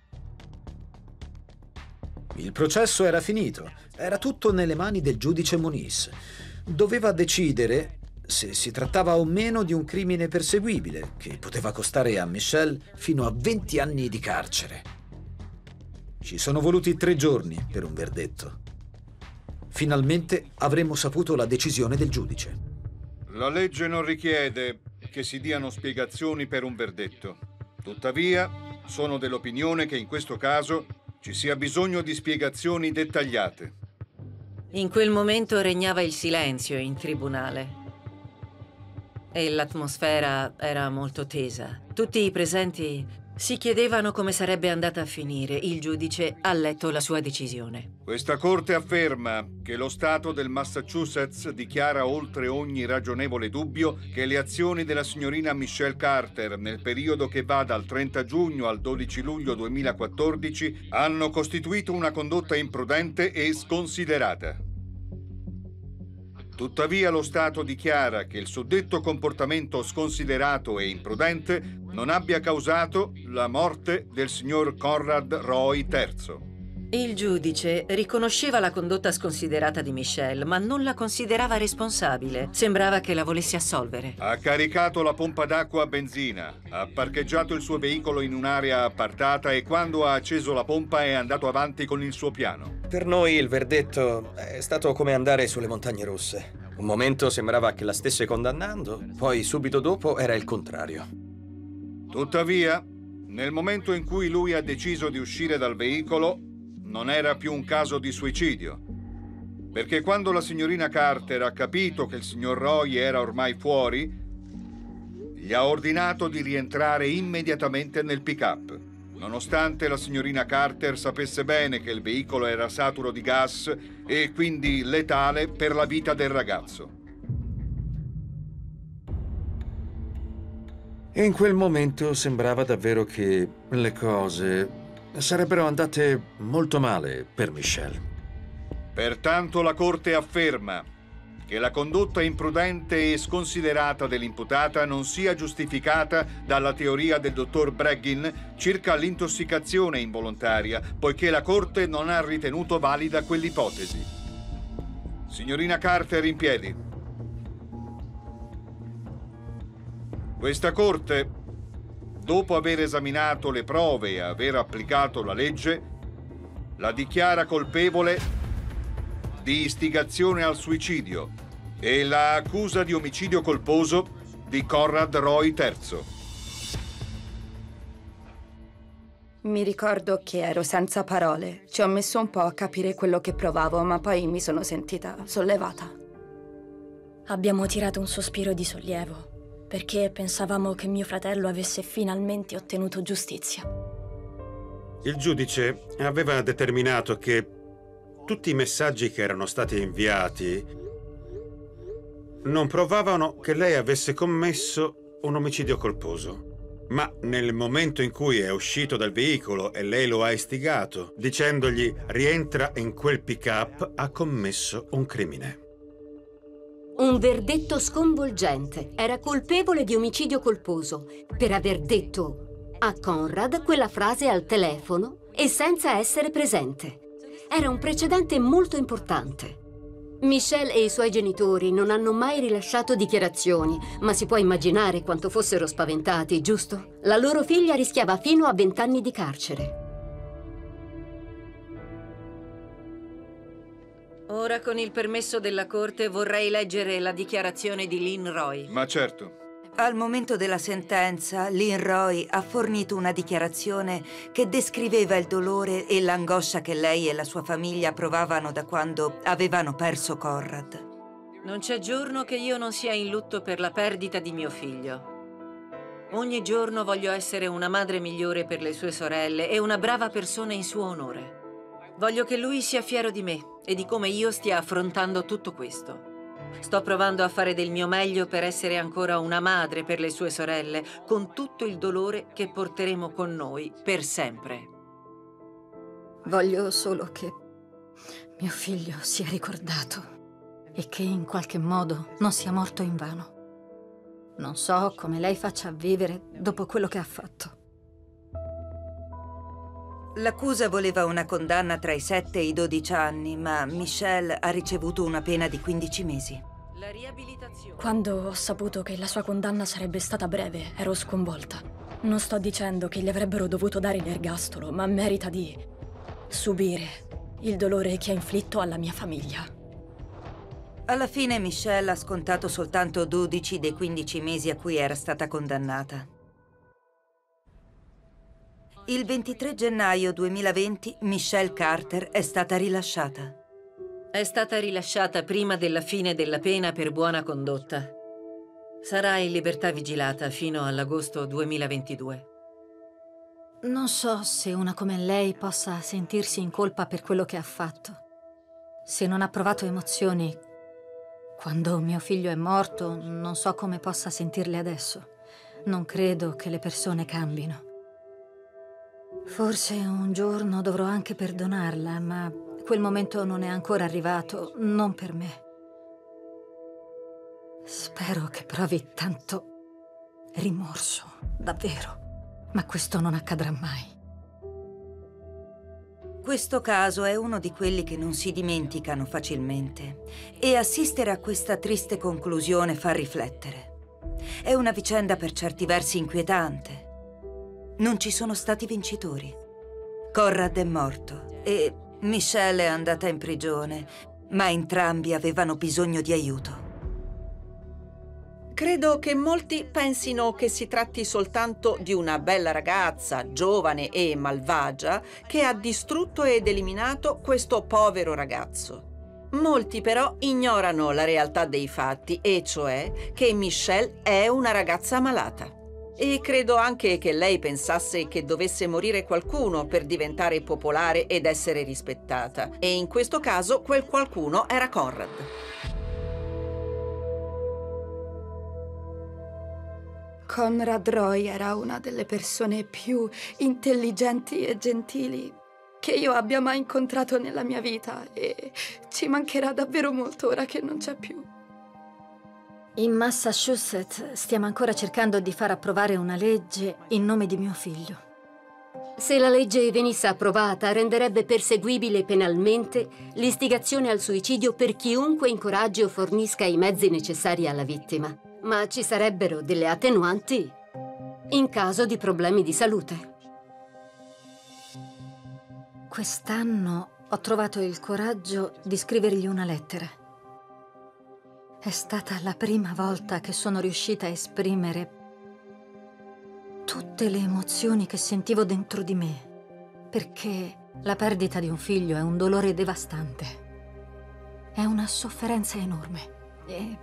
Il processo era finito. Era tutto nelle mani del giudice Moniz. Doveva decidere se si trattava o meno di un crimine perseguibile che poteva costare a Michelle fino a 20 anni di carcere. Ci sono voluti 3 giorni per un verdetto. Finalmente avremmo saputo la decisione del giudice. La legge non richiede che si diano spiegazioni per un verdetto. Tuttavia, sono dell'opinione che in questo caso ci sia bisogno di spiegazioni dettagliate. In quel momento regnava il silenzio in tribunale e l'atmosfera era molto tesa. Tutti i presenti si chiedevano come sarebbe andata a finire. Il giudice ha letto la sua decisione. Questa corte afferma che lo Stato del Massachusetts dichiara oltre ogni ragionevole dubbio che le azioni della signorina Michelle Carter nel periodo che va dal 30 giugno al 12 luglio 2014 hanno costituito una condotta imprudente e sconsiderata. Tuttavia lo Stato dichiara che il suddetto comportamento sconsiderato e imprudente non abbia causato la morte del signor Conrad Roy III. Il giudice riconosceva la condotta sconsiderata di Michelle, ma non la considerava responsabile. Sembrava che la volesse assolvere. Ha caricato la pompa d'acqua a benzina, ha parcheggiato il suo veicolo in un'area appartata e quando ha acceso la pompa è andato avanti con il suo piano. Per noi il verdetto è stato come andare sulle montagne russe. Un momento sembrava che la stesse condannando, poi subito dopo era il contrario. Tuttavia, nel momento in cui lui ha deciso di uscire dal veicolo, non era più un caso di suicidio. Perché quando la signorina Carter ha capito che il signor Roy era ormai fuori, gli ha ordinato di rientrare immediatamente nel pick-up. Nonostante la signorina Carter sapesse bene che il veicolo era saturo di gas e quindi letale per la vita del ragazzo. In quel momento sembrava davvero che le cose sarebbero andate molto male per Michelle. Pertanto la Corte afferma che la condotta imprudente e sconsiderata dell'imputata non sia giustificata dalla teoria del dottor Breggin circa l'intossicazione involontaria, poiché la Corte non ha ritenuto valida quell'ipotesi. Signorina Carter, in piedi. Questa Corte, dopo aver esaminato le prove e aver applicato la legge, la dichiara colpevole di istigazione al suicidio e la accusa di omicidio colposo di Conrad Roy III. Mi ricordo che ero senza parole. Ci ho messo un po' a capire quello che provavo, ma poi mi sono sentita sollevata. Abbiamo tirato un sospiro di sollievo, perché pensavamo che mio fratello avesse finalmente ottenuto giustizia. Il giudice aveva determinato che tutti i messaggi che erano stati inviati non provavano che lei avesse commesso un omicidio colposo. Ma nel momento in cui è uscito dal veicolo e lei lo ha istigato, dicendogli rientra in quel pick-up, ha commesso un crimine. Un verdetto sconvolgente. Era colpevole di omicidio colposo per aver detto a Conrad quella frase al telefono e senza essere presente. Era un precedente molto importante. Michelle e i suoi genitori non hanno mai rilasciato dichiarazioni, ma si può immaginare quanto fossero spaventati, giusto? La loro figlia rischiava fino a 20 anni di carcere. Ora, con il permesso della Corte, vorrei leggere la dichiarazione di Lynn Roy. Ma certo. Al momento della sentenza, Lynn Roy ha fornito una dichiarazione che descriveva il dolore e l'angoscia che lei e la sua famiglia provavano da quando avevano perso Conrad. Non c'è giorno che io non sia in lutto per la perdita di mio figlio. Ogni giorno voglio essere una madre migliore per le sue sorelle e una brava persona in suo onore. Voglio che lui sia fiero di me e di come io stia affrontando tutto questo. Sto provando a fare del mio meglio per essere ancora una madre per le sue sorelle, con tutto il dolore che porteremo con noi per sempre. Voglio solo che mio figlio sia ricordato e che in qualche modo non sia morto invano. Non so come lei faccia a vivere dopo quello che ha fatto. L'accusa voleva una condanna tra i 7 e i 12 anni, ma Michelle ha ricevuto una pena di 15 mesi. La riabilitazione. Quando ho saputo che la sua condanna sarebbe stata breve, ero sconvolta. Non sto dicendo che gli avrebbero dovuto dare l'ergastolo, ma merita di subire il dolore che ha inflitto alla mia famiglia. Alla fine Michelle ha scontato soltanto 12 dei 15 mesi a cui era stata condannata. Il 23 gennaio 2020 Michelle Carter è stata rilasciata. È stata rilasciata prima della fine della pena per buona condotta. Sarà in libertà vigilata fino all'agosto 2022. Non so se una come lei possa sentirsi in colpa per quello che ha fatto. Se non ha provato emozioni quando mio figlio è morto, non so come possa sentirle adesso. Non credo che le persone cambino. Forse un giorno dovrò anche perdonarla, ma quel momento non è ancora arrivato, non per me. Spero che provi tanto rimorso, davvero, ma questo non accadrà mai. Questo caso è uno di quelli che non si dimenticano facilmente e assistere a questa triste conclusione fa riflettere. È una vicenda per certi versi inquietante. Non ci sono stati vincitori. Conrad è morto e Michelle è andata in prigione, ma entrambi avevano bisogno di aiuto. Credo che molti pensino che si tratti soltanto di una bella ragazza, giovane e malvagia, che ha distrutto ed eliminato questo povero ragazzo. Molti però ignorano la realtà dei fatti, e cioè che Michelle è una ragazza malata. E credo anche che lei pensasse che dovesse morire qualcuno per diventare popolare ed essere rispettata. E in questo caso quel qualcuno era Conrad. Conrad Roy era una delle persone più intelligenti e gentili che io abbia mai incontrato nella mia vita e ci mancherà davvero molto ora che non c'è più. In Massachusetts stiamo ancora cercando di far approvare una legge in nome di mio figlio. Se la legge venisse approvata, renderebbe perseguibile penalmente l'istigazione al suicidio per chiunque incoraggi o fornisca i mezzi necessari alla vittima. Ma ci sarebbero delle attenuanti in caso di problemi di salute. Quest'anno ho trovato il coraggio di scrivergli una lettera. È stata la prima volta che sono riuscita a esprimere tutte le emozioni che sentivo dentro di me, perché la perdita di un figlio è un dolore devastante. È una sofferenza enorme. E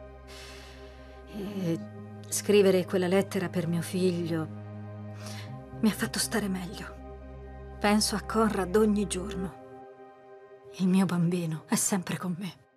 scrivere quella lettera per mio figlio mi ha fatto stare meglio. Penso a Conrad ogni giorno. Il mio bambino è sempre con me.